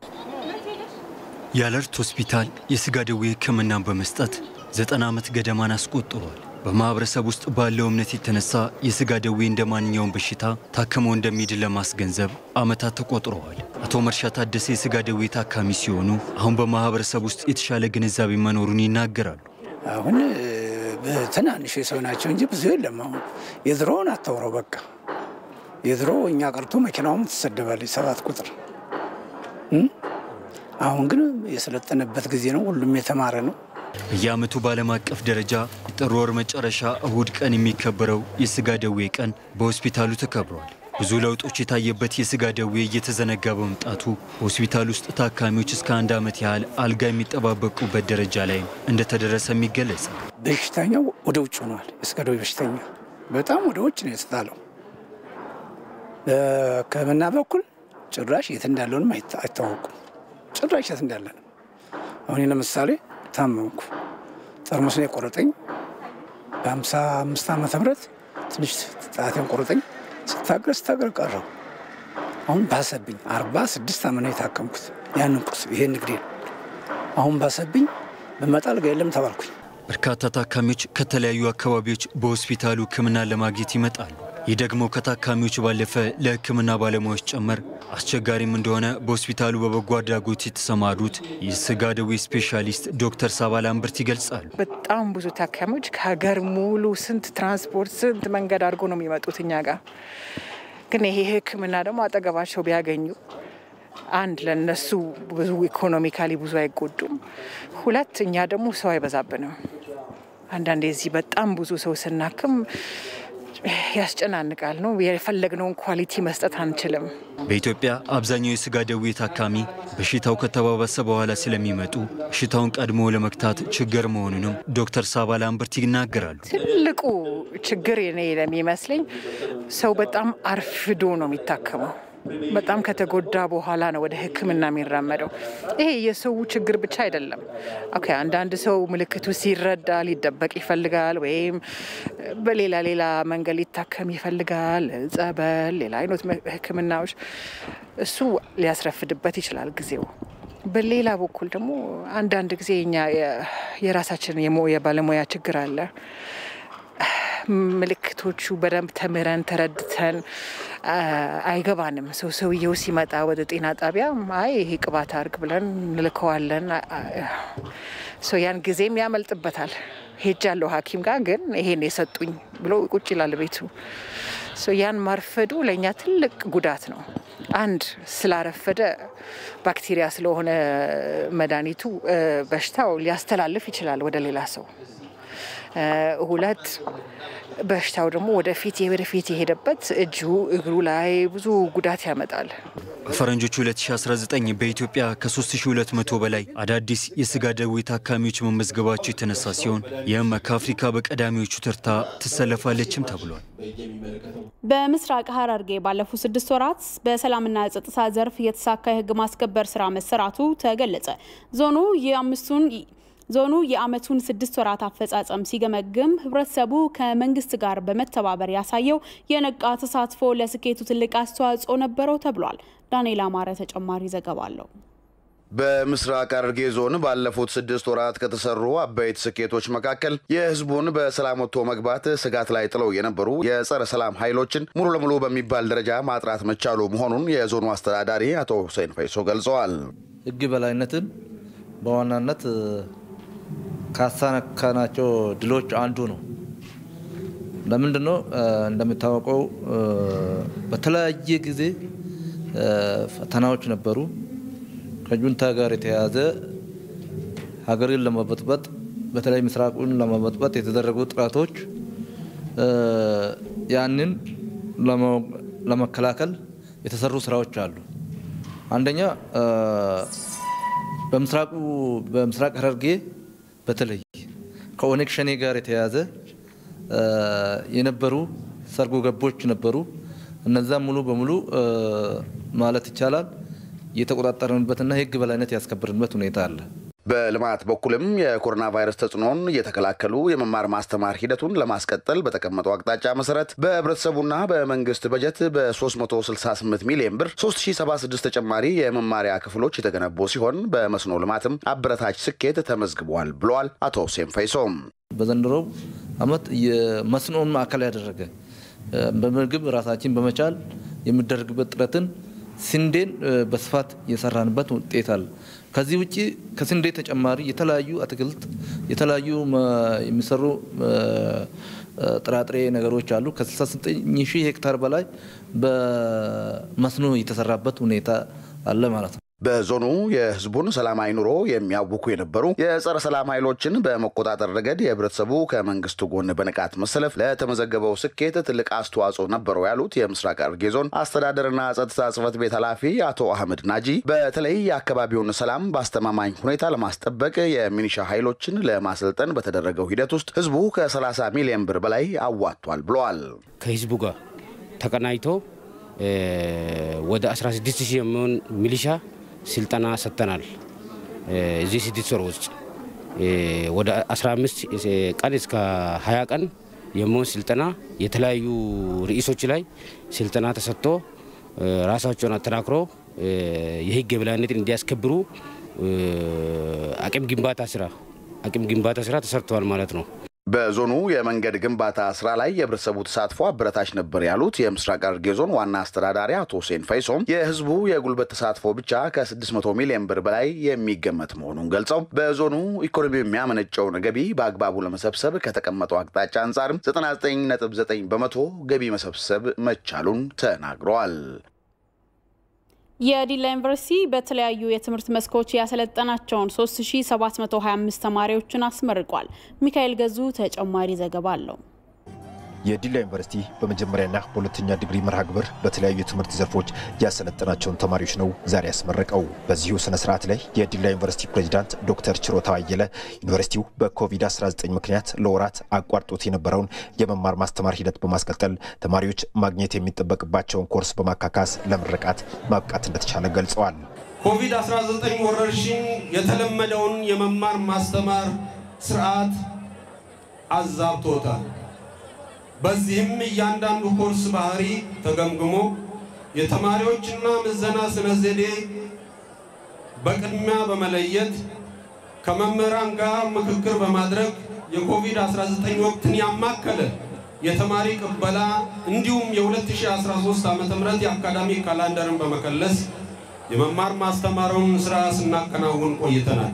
[SPEAKER 2] የአለርት ሆስፒታል የስጋ ደዌ ህክምናን በመስጠት 90 ዓመት ገደማን አስቆጥሯል። በማህበረሰብ ውስጥ ባለው እምነት የተነሳ የስጋ ደዌ እንደማንኛውም በሽታ ታክሞ እንደሚድን ለማስገንዘብ ዓመታት ተቆጥረዋል። አቶ መርሻ ታደሰ የስጋ ደዌ ታካሚ ሲሆኑ አሁን በማህበረሰብ ውስጥ የተሻለ ግንዛቤ መኖሩን ይናገራሉ።
[SPEAKER 3] አሁን በትናንሽ ሰው ናቸው እንጂ ብዙ የለም። አሁን የድሮውን አታውረው በቃ የድሮ እኛ ቀርቶ መኪናውም ተሰደባለች 7 ቁጥር። አሁን ግን የሰለጠነበት ጊዜ ነው። ሁሉም የተማረ ነው።
[SPEAKER 2] በየዓመቱ በዓለም አቀፍ ደረጃ ጥር ወር መጨረሻ እሁድ ቀን የሚከበረው የስጋ ደዌ ቀን በሆስፒታሉ ተከብሯል። ብዙ ለውጦች የታየበት የስጋ ደዌ እየተዘነጋ በመምጣቱ ሆስፒታል ውስጥ ታካሚዎች እስከ 1 ዓመት ያህል አልጋ የሚጠባበቁበት ደረጃ ላይ እንደተደረሰ የሚገለጽ
[SPEAKER 3] በሽተኛው ወደ ውጭ ሆኗል። የስጋ ደዌ በሽተኛ በጣም ወደ ውጭ ነው የተጣለው። ከመና በኩል ጭራሽ የት እንዳለንም አይታወቁም። ጭራሽ የት እንዳለን አሁን ለምሳሌ ታመምኩ። ጠርሙስ ነው የቆረጠኝ በ55 ዓመተ ምህረት ትንሽ ጣቴን ቆረጠኝ። ስታገር ቀረው። አሁን ባሰብኝ 46 ዓመት ነው የታከምኩት። ያንን ቁስ ይሄን ንግዴ አሁን ባሰብኝ በመጣል ጋር የለም ተባልኩኝ።
[SPEAKER 2] በርካታ ታካሚዎች ከተለያዩ አካባቢዎች በሆስፒታሉ ህክምና ለማግኘት ይመጣሉ። ይህ ደግሞ ከታካሚዎች ባለፈ ለህክምና ባለሙያዎች ጭምር አስቸጋሪም እንደሆነ በሆስፒታሉ በበጎ አድራጎት የተሰማሩት የስጋ ደዌ ስፔሻሊስት ዶክተር ሳባ ላምበርት ይገልጻሉ።
[SPEAKER 7] በጣም ብዙ ታካሚዎች ከሀገር ሙሉ ስንት ትራንስፖርት ስንት መንገድ አድርጎ ነው የሚመጡት እኛ ጋር። ግን ይሄ ህክምና ደግሞ አጠገባቸው ቢያገኙ አንድ ለነሱ ብዙ ኢኮኖሚካሊ ብዙ አይጎዱም፣ ሁለት እኛ ደግሞ ሰው አይበዛብንም። አንዳንዴ እዚህ በጣም ብዙ ሰው ስናክም ያስጨናንቃል ነው የፈለግነውን ኳሊቲ መስጠት አንችልም።
[SPEAKER 2] በኢትዮጵያ አብዛኛው የስጋ ደዌ ታካሚ በሽታው ከተባባሰ በኋላ ስለሚመጡ በሽታውን ቀድሞ ለመክታት ችግር መሆኑንም ዶክተር ሳባ ላምበርት ይናገራሉ።
[SPEAKER 7] ትልቁ ችግር እኔ ለሚመስለኝ ሰው በጣም አርፍዶ ነው የሚታከመው። በጣም ከተጎዳ በኋላ ነው ወደ ሕክምና የሚራመደው። ይሄ የሰው ችግር ብቻ አይደለም። ኦኬ አንዳንድ ሰው ምልክቱ ሲረዳ ሊደበቅ ይፈልጋል ወይም በሌላ መንገድ ሊታከም ይፈልጋል፣ ጸበል፣ ሌላ አይነት ሕክምናዎች እሱ ሊያስረፍድበት ይችላል ጊዜው። በሌላ በኩል ደግሞ አንዳንድ ጊዜ እኛ የራሳችን የባለሙያ ችግር አለ። ምልክቶቹ በደንብ ተምረን ተረድተን አይገባንም። ሰውየው ሲመጣ ወደ ጤና ጣቢያ አይ ይሄ ቅባት አርግ ብለን እንልከዋለን። ያን ጊዜም ያመልጥበታል። ሄጃለሁ ሐኪም ጋር ግን ይሄን የሰጡኝ ብሎ ቁጭ ይላል ቤቱ። ያን ማርፈዱ ለእኛ ትልቅ ጉዳት ነው። አንድ ስላረፈደ ባክቴሪያ ስለሆነ መድኃኒቱ በሽታው ሊያስተላልፍ ይችላል ወደ ሌላ ሰው። ሁለት በሽታው ደግሞ ወደፊት የሄደበት እጁ እግሩ ላይ ብዙ ጉዳት ያመጣል።
[SPEAKER 9] ፈረንጆቹ 2019 በኢትዮጵያ ከ3200 በላይ አዳዲስ የስጋ ደዌ ታካሚዎች መመዝገባቸው የተነሳ ሲሆን ይህም ከአፍሪካ በቀዳሚዎቹ ተርታ ትሰለፋለችም ተብሏል።
[SPEAKER 1] በምስራቅ ሐረርጌ ባለፉት 6 ወራት በሰላምና ጸጥታ ዘርፍ የተሳካ የህግ ማስከበር ስራ መሰራቱ ተገለጸ። ዞኑ የአመቱን 6 ወራት አፈጻጸም ሲገመግም ህብረተሰቡ ከመንግስት ጋር በመተባበር ያሳየው የነቃ ተሳትፎ ለስኬቱ ትልቅ አስተዋጽኦ ነበረው ተብሏል። ዳንኤል አማረ ተጨማሪ ዘገባ አለው።
[SPEAKER 10] በምስራቅ ሐረርጌ ዞን ባለፉት 6 ወራት ከተሰሩ አበይት ስኬቶች መካከል የህዝቡን በሰላም ወጥቶ መግባት ስጋት ላይ ጥለው የነበሩ የጸረ ሰላም ኃይሎችን ሙሉ ለሙሉ በሚባል ደረጃ ማጥራት መቻሉ መሆኑን የዞኑ አስተዳዳሪ አቶ ሁሴን ፈይሶ ገልጸዋል።
[SPEAKER 11] ህግ በላይነትን በዋናነት ካሳካናቸው ድሎች አንዱ ነው። ለምንድነው? እንደሚታወቀው በተለያየ ጊዜ ፈተናዎች ነበሩ። ከጁንታ ጋር የተያዘ ሀገርን ለመበጥበጥ በተለይ ምስራቁን ለመበጥበጥ የተደረጉ ጥረቶች ያንን ለመከላከል የተሰሩ ስራዎች አሉ። አንደኛ በምስራቅ ሐረርጌ በተለይ ከኦነግ ሸኔ ጋር የተያዘ የነበሩ ሰርጎ ገቦች ነበሩ። እነዛ ሙሉ በሙሉ ማለት ይቻላል የተቆጣጠረንበትና የህግ በላይነት ያስከበርንበት ሁኔታ አለ።
[SPEAKER 10] በልማት በኩልም የኮሮና ቫይረስ ተጽዕኖን እየተከላከሉ የመማር ማስተማር ሂደቱን ለማስቀጠል በተቀመጠው አቅጣጫ መሰረት በህብረተሰቡና በመንግስት በጀት በ368 ሚሊዮን ብር 3076 ተጨማሪ የመማሪያ ክፍሎች የተገነቡ ሲሆን በመስኖ ልማትም አበረታች ስኬት ተመዝግቧል ብለዋል አቶ ሁሴን ፈይሶም።
[SPEAKER 11] በዘንድሮው አመት የመስኖን ማዕከል ያደረገ በምግብ ራሳችን በመቻል የሚደረግበት ጥረትን ስንዴን በስፋት የሰራንበት ውጤት አለ። ከዚህ ውጪ ከስንዴ ተጨማሪ የተለያዩ አትክልት የተለያዩ የሚሰሩ ጥራጥሬ ነገሮች አሉ። ከ69,000 ሄክታር በላይ በመስኖ የተሰራበት ሁኔታ አለ ማለት ነው።
[SPEAKER 10] በዞኑ የህዝቡን ሰላማዊ ኑሮ የሚያውኩ የነበሩ የጸረ ሰላም ኃይሎችን በመቆጣጠር ረገድ የህብረተሰቡ ከመንግስቱ ጎን በንቃት መሰለፍ ለተመዘገበው ስኬት ትልቅ አስተዋጽኦ ነበረው ያሉት የምስራቅ ሐረርጌ ዞን አስተዳደርና ጸጥታ ጽሕፈት ቤት ኃላፊ አቶ አህመድ ናጂ በተለይ የአካባቢውን ሰላም በአስተማማኝ ሁኔታ ለማስጠበቅ የሚኒሻ ኃይሎችን ለማሰልጠን በተደረገው ሂደት ውስጥ ህዝቡ ከ30 ሚሊዮን ብር በላይ አዋጥቷል ብለዋል።
[SPEAKER 24] ከህዝቡ ጋር ተቀናይቶ ወደ 16000 የሚሆን ሚሊሻ ስልጠና ሰጥተናል። እዚህ 6 ወር ውስጥ ወደ 15 ቀን እስከ 20 ቀን የሚሆን ስልጠና የተለያዩ ርዕሶች ላይ ስልጠና ተሰጥቶ ራሳቸውን አጠናክሮ የህግ የበላይነትን እንዲያስከብሩ አቅም ግንባታ ስራ ተሰርቷል ማለት ነው።
[SPEAKER 10] በዞኑ የመንገድ ግንባታ ስራ ላይ የህብረተሰቡ ተሳትፎ አበረታች ነበር ያሉት የምስራቅ ሐረርጌ ዞን ዋና አስተዳዳሪ አቶ ሁሴን ፈይሶም የህዝቡ የጉልበት ተሳትፎ ብቻ ከ600 ሚሊዮን ብር በላይ የሚገመት መሆኑን ገልጸው በዞኑ ኢኮኖሚ የሚያመነጨውን ገቢ በአግባቡ ለመሰብሰብ ከተቀመጠው አቅጣጫ አንጻርም 99.9 በመቶ ገቢ መሰብሰብ መቻሉን ተናግረዋል።
[SPEAKER 1] የዲላ ዩኒቨርሲቲ በተለያዩ የትምህርት መስኮች ያሰለጠናቸውን 3725 ተማሪዎችን አስመርቋል። ሚካኤል ገዙ ተጨማሪ ዘገባ አለው።
[SPEAKER 12] የዲላ ዩኒቨርሲቲ በመጀመሪያና በሁለተኛ ዲግሪ መርሃ ግብር በተለያዩ የትምህርት ዘርፎች ያሰለጠናቸውን ተማሪዎች ነው ዛሬ ያስመረቀው። በዚሁ ስነ ስርዓት ላይ የዲላ ዩኒቨርሲቲ ፕሬዝዳንት ዶክተር ችሮታ አየለ ዩኒቨርሲቲው በኮቪድ-19 ምክንያት ለወራት አቋርጦት የነበረውን የመማር ማስተማር ሂደት በማስቀጠል ተማሪዎች ማግኘት የሚጠበቅባቸውን ኮርስ በማካካስ ለምረቃት ማብቃት እንደተቻለ ገልጸዋል።
[SPEAKER 13] ኮቪድ-19 ወረርሽኝ የተለመደውን የመማር ማስተማር ስርዓት አዛብቶታል። በዚህም እያንዳንዱ ኮርስ ባህሪ ተገምግሞ የተማሪዎችና ምዘና ስነ ዘዴ በቅድሚያ በመለየት ከመምህራን ጋር ምክክር በማድረግ የኮቪድ-19 ወቅትን ያማከለ የተማሪ ቅበላ እንዲሁም የ2013 ዓ.ም የአካዳሚክ ካላንደርን በመከለስ የመማር ማስተማሩን ስራ ስናከናውን ቆይተናል።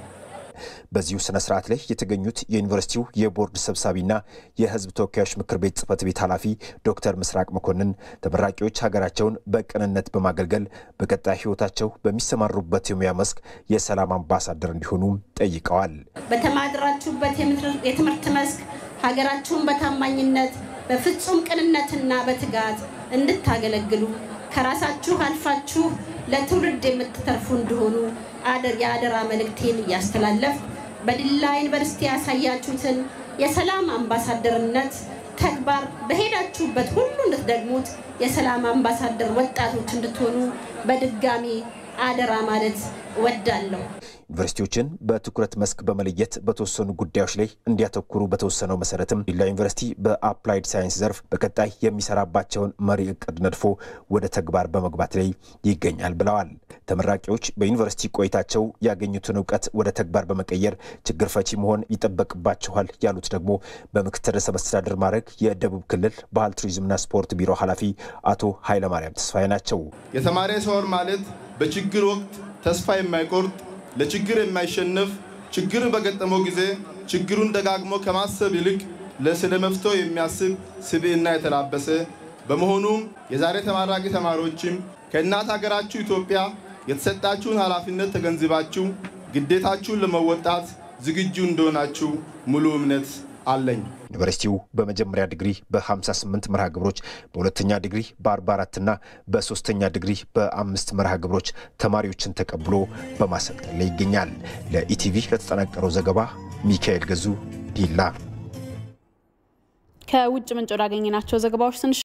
[SPEAKER 12] በዚሁ ስነ ስርዓት ላይ የተገኙት የዩኒቨርሲቲው የቦርድ ሰብሳቢና የህዝብ ተወካዮች ምክር ቤት ጽሕፈት ቤት ኃላፊ ዶክተር ምስራቅ መኮንን ተመራቂዎች ሀገራቸውን በቅንነት በማገልገል በቀጣይ ህይወታቸው በሚሰማሩበት የሙያ መስክ የሰላም አምባሳደር እንዲሆኑ ጠይቀዋል።
[SPEAKER 14] በተማራችሁበት የትምህርት መስክ ሀገራችሁን በታማኝነት በፍጹም ቅንነትና በትጋት እንድታገለግሉ ከራሳችሁ አልፋችሁ ለትውልድ የምትተርፉ እንደሆኑ የአደራ መልእክቴን እያስተላለፍ በዲላ ዩኒቨርሲቲ ያሳያችሁትን የሰላም አምባሳደርነት ተግባር በሄዳችሁበት ሁሉ እንድትደግሙት የሰላም አምባሳደር ወጣቶች እንድትሆኑ በድጋሚ አደራ ማለት ወዳለሁ።
[SPEAKER 12] ዩኒቨርሲቲዎችን በትኩረት መስክ በመለየት በተወሰኑ ጉዳዮች ላይ እንዲያተኩሩ በተወሰነው መሰረትም ዲላ ዩኒቨርሲቲ በአፕላይድ ሳይንስ ዘርፍ በቀጣይ የሚሰራባቸውን መሪ እቅድ ነድፎ ወደ ተግባር በመግባት ላይ ይገኛል ብለዋል። ተመራቂዎች በዩኒቨርሲቲ ቆይታቸው ያገኙትን ዕውቀት ወደ ተግባር በመቀየር ችግር ፈቺ መሆን ይጠበቅባቸዋል ያሉት ደግሞ በምክትል ርዕሰ መስተዳድር ማዕረግ የደቡብ ክልል ባህል ቱሪዝምና ስፖርት ቢሮ ኃላፊ አቶ ኃይለማርያም ተስፋዬ ናቸው።
[SPEAKER 15] የተማሪ ሰው ማለት በችግር ወቅት ተስፋ የማይቆርጥ ለችግር የማይሸነፍ ችግር በገጠመው ጊዜ ችግሩን ደጋግሞ ከማሰብ ይልቅ ለስለመፍትሄው የሚያስብ ስብዕና የተላበሰ በመሆኑም የዛሬ ተመራቂ ተማሪዎችም ከእናት ሀገራችሁ ኢትዮጵያ የተሰጣችሁን ኃላፊነት ተገንዝባችሁ ግዴታችሁን ለመወጣት ዝግጁ እንደሆናችሁ ሙሉ እምነት አለኝ።
[SPEAKER 12] ዩኒቨርሲቲው በመጀመሪያ ዲግሪ በ58 መርሃ ግብሮች በሁለተኛ ዲግሪ በ44 እና በሶስተኛ ዲግሪ በ5 መርሃ ግብሮች ተማሪዎችን ተቀብሎ በማሰልጠን ላይ ይገኛል። ለኢቲቪ ለተጠናቀረው ዘገባ ሚካኤል ገዙ ዲላ።
[SPEAKER 1] ከውጭ ምንጭ ወዳገኘናቸው ዘገባዎች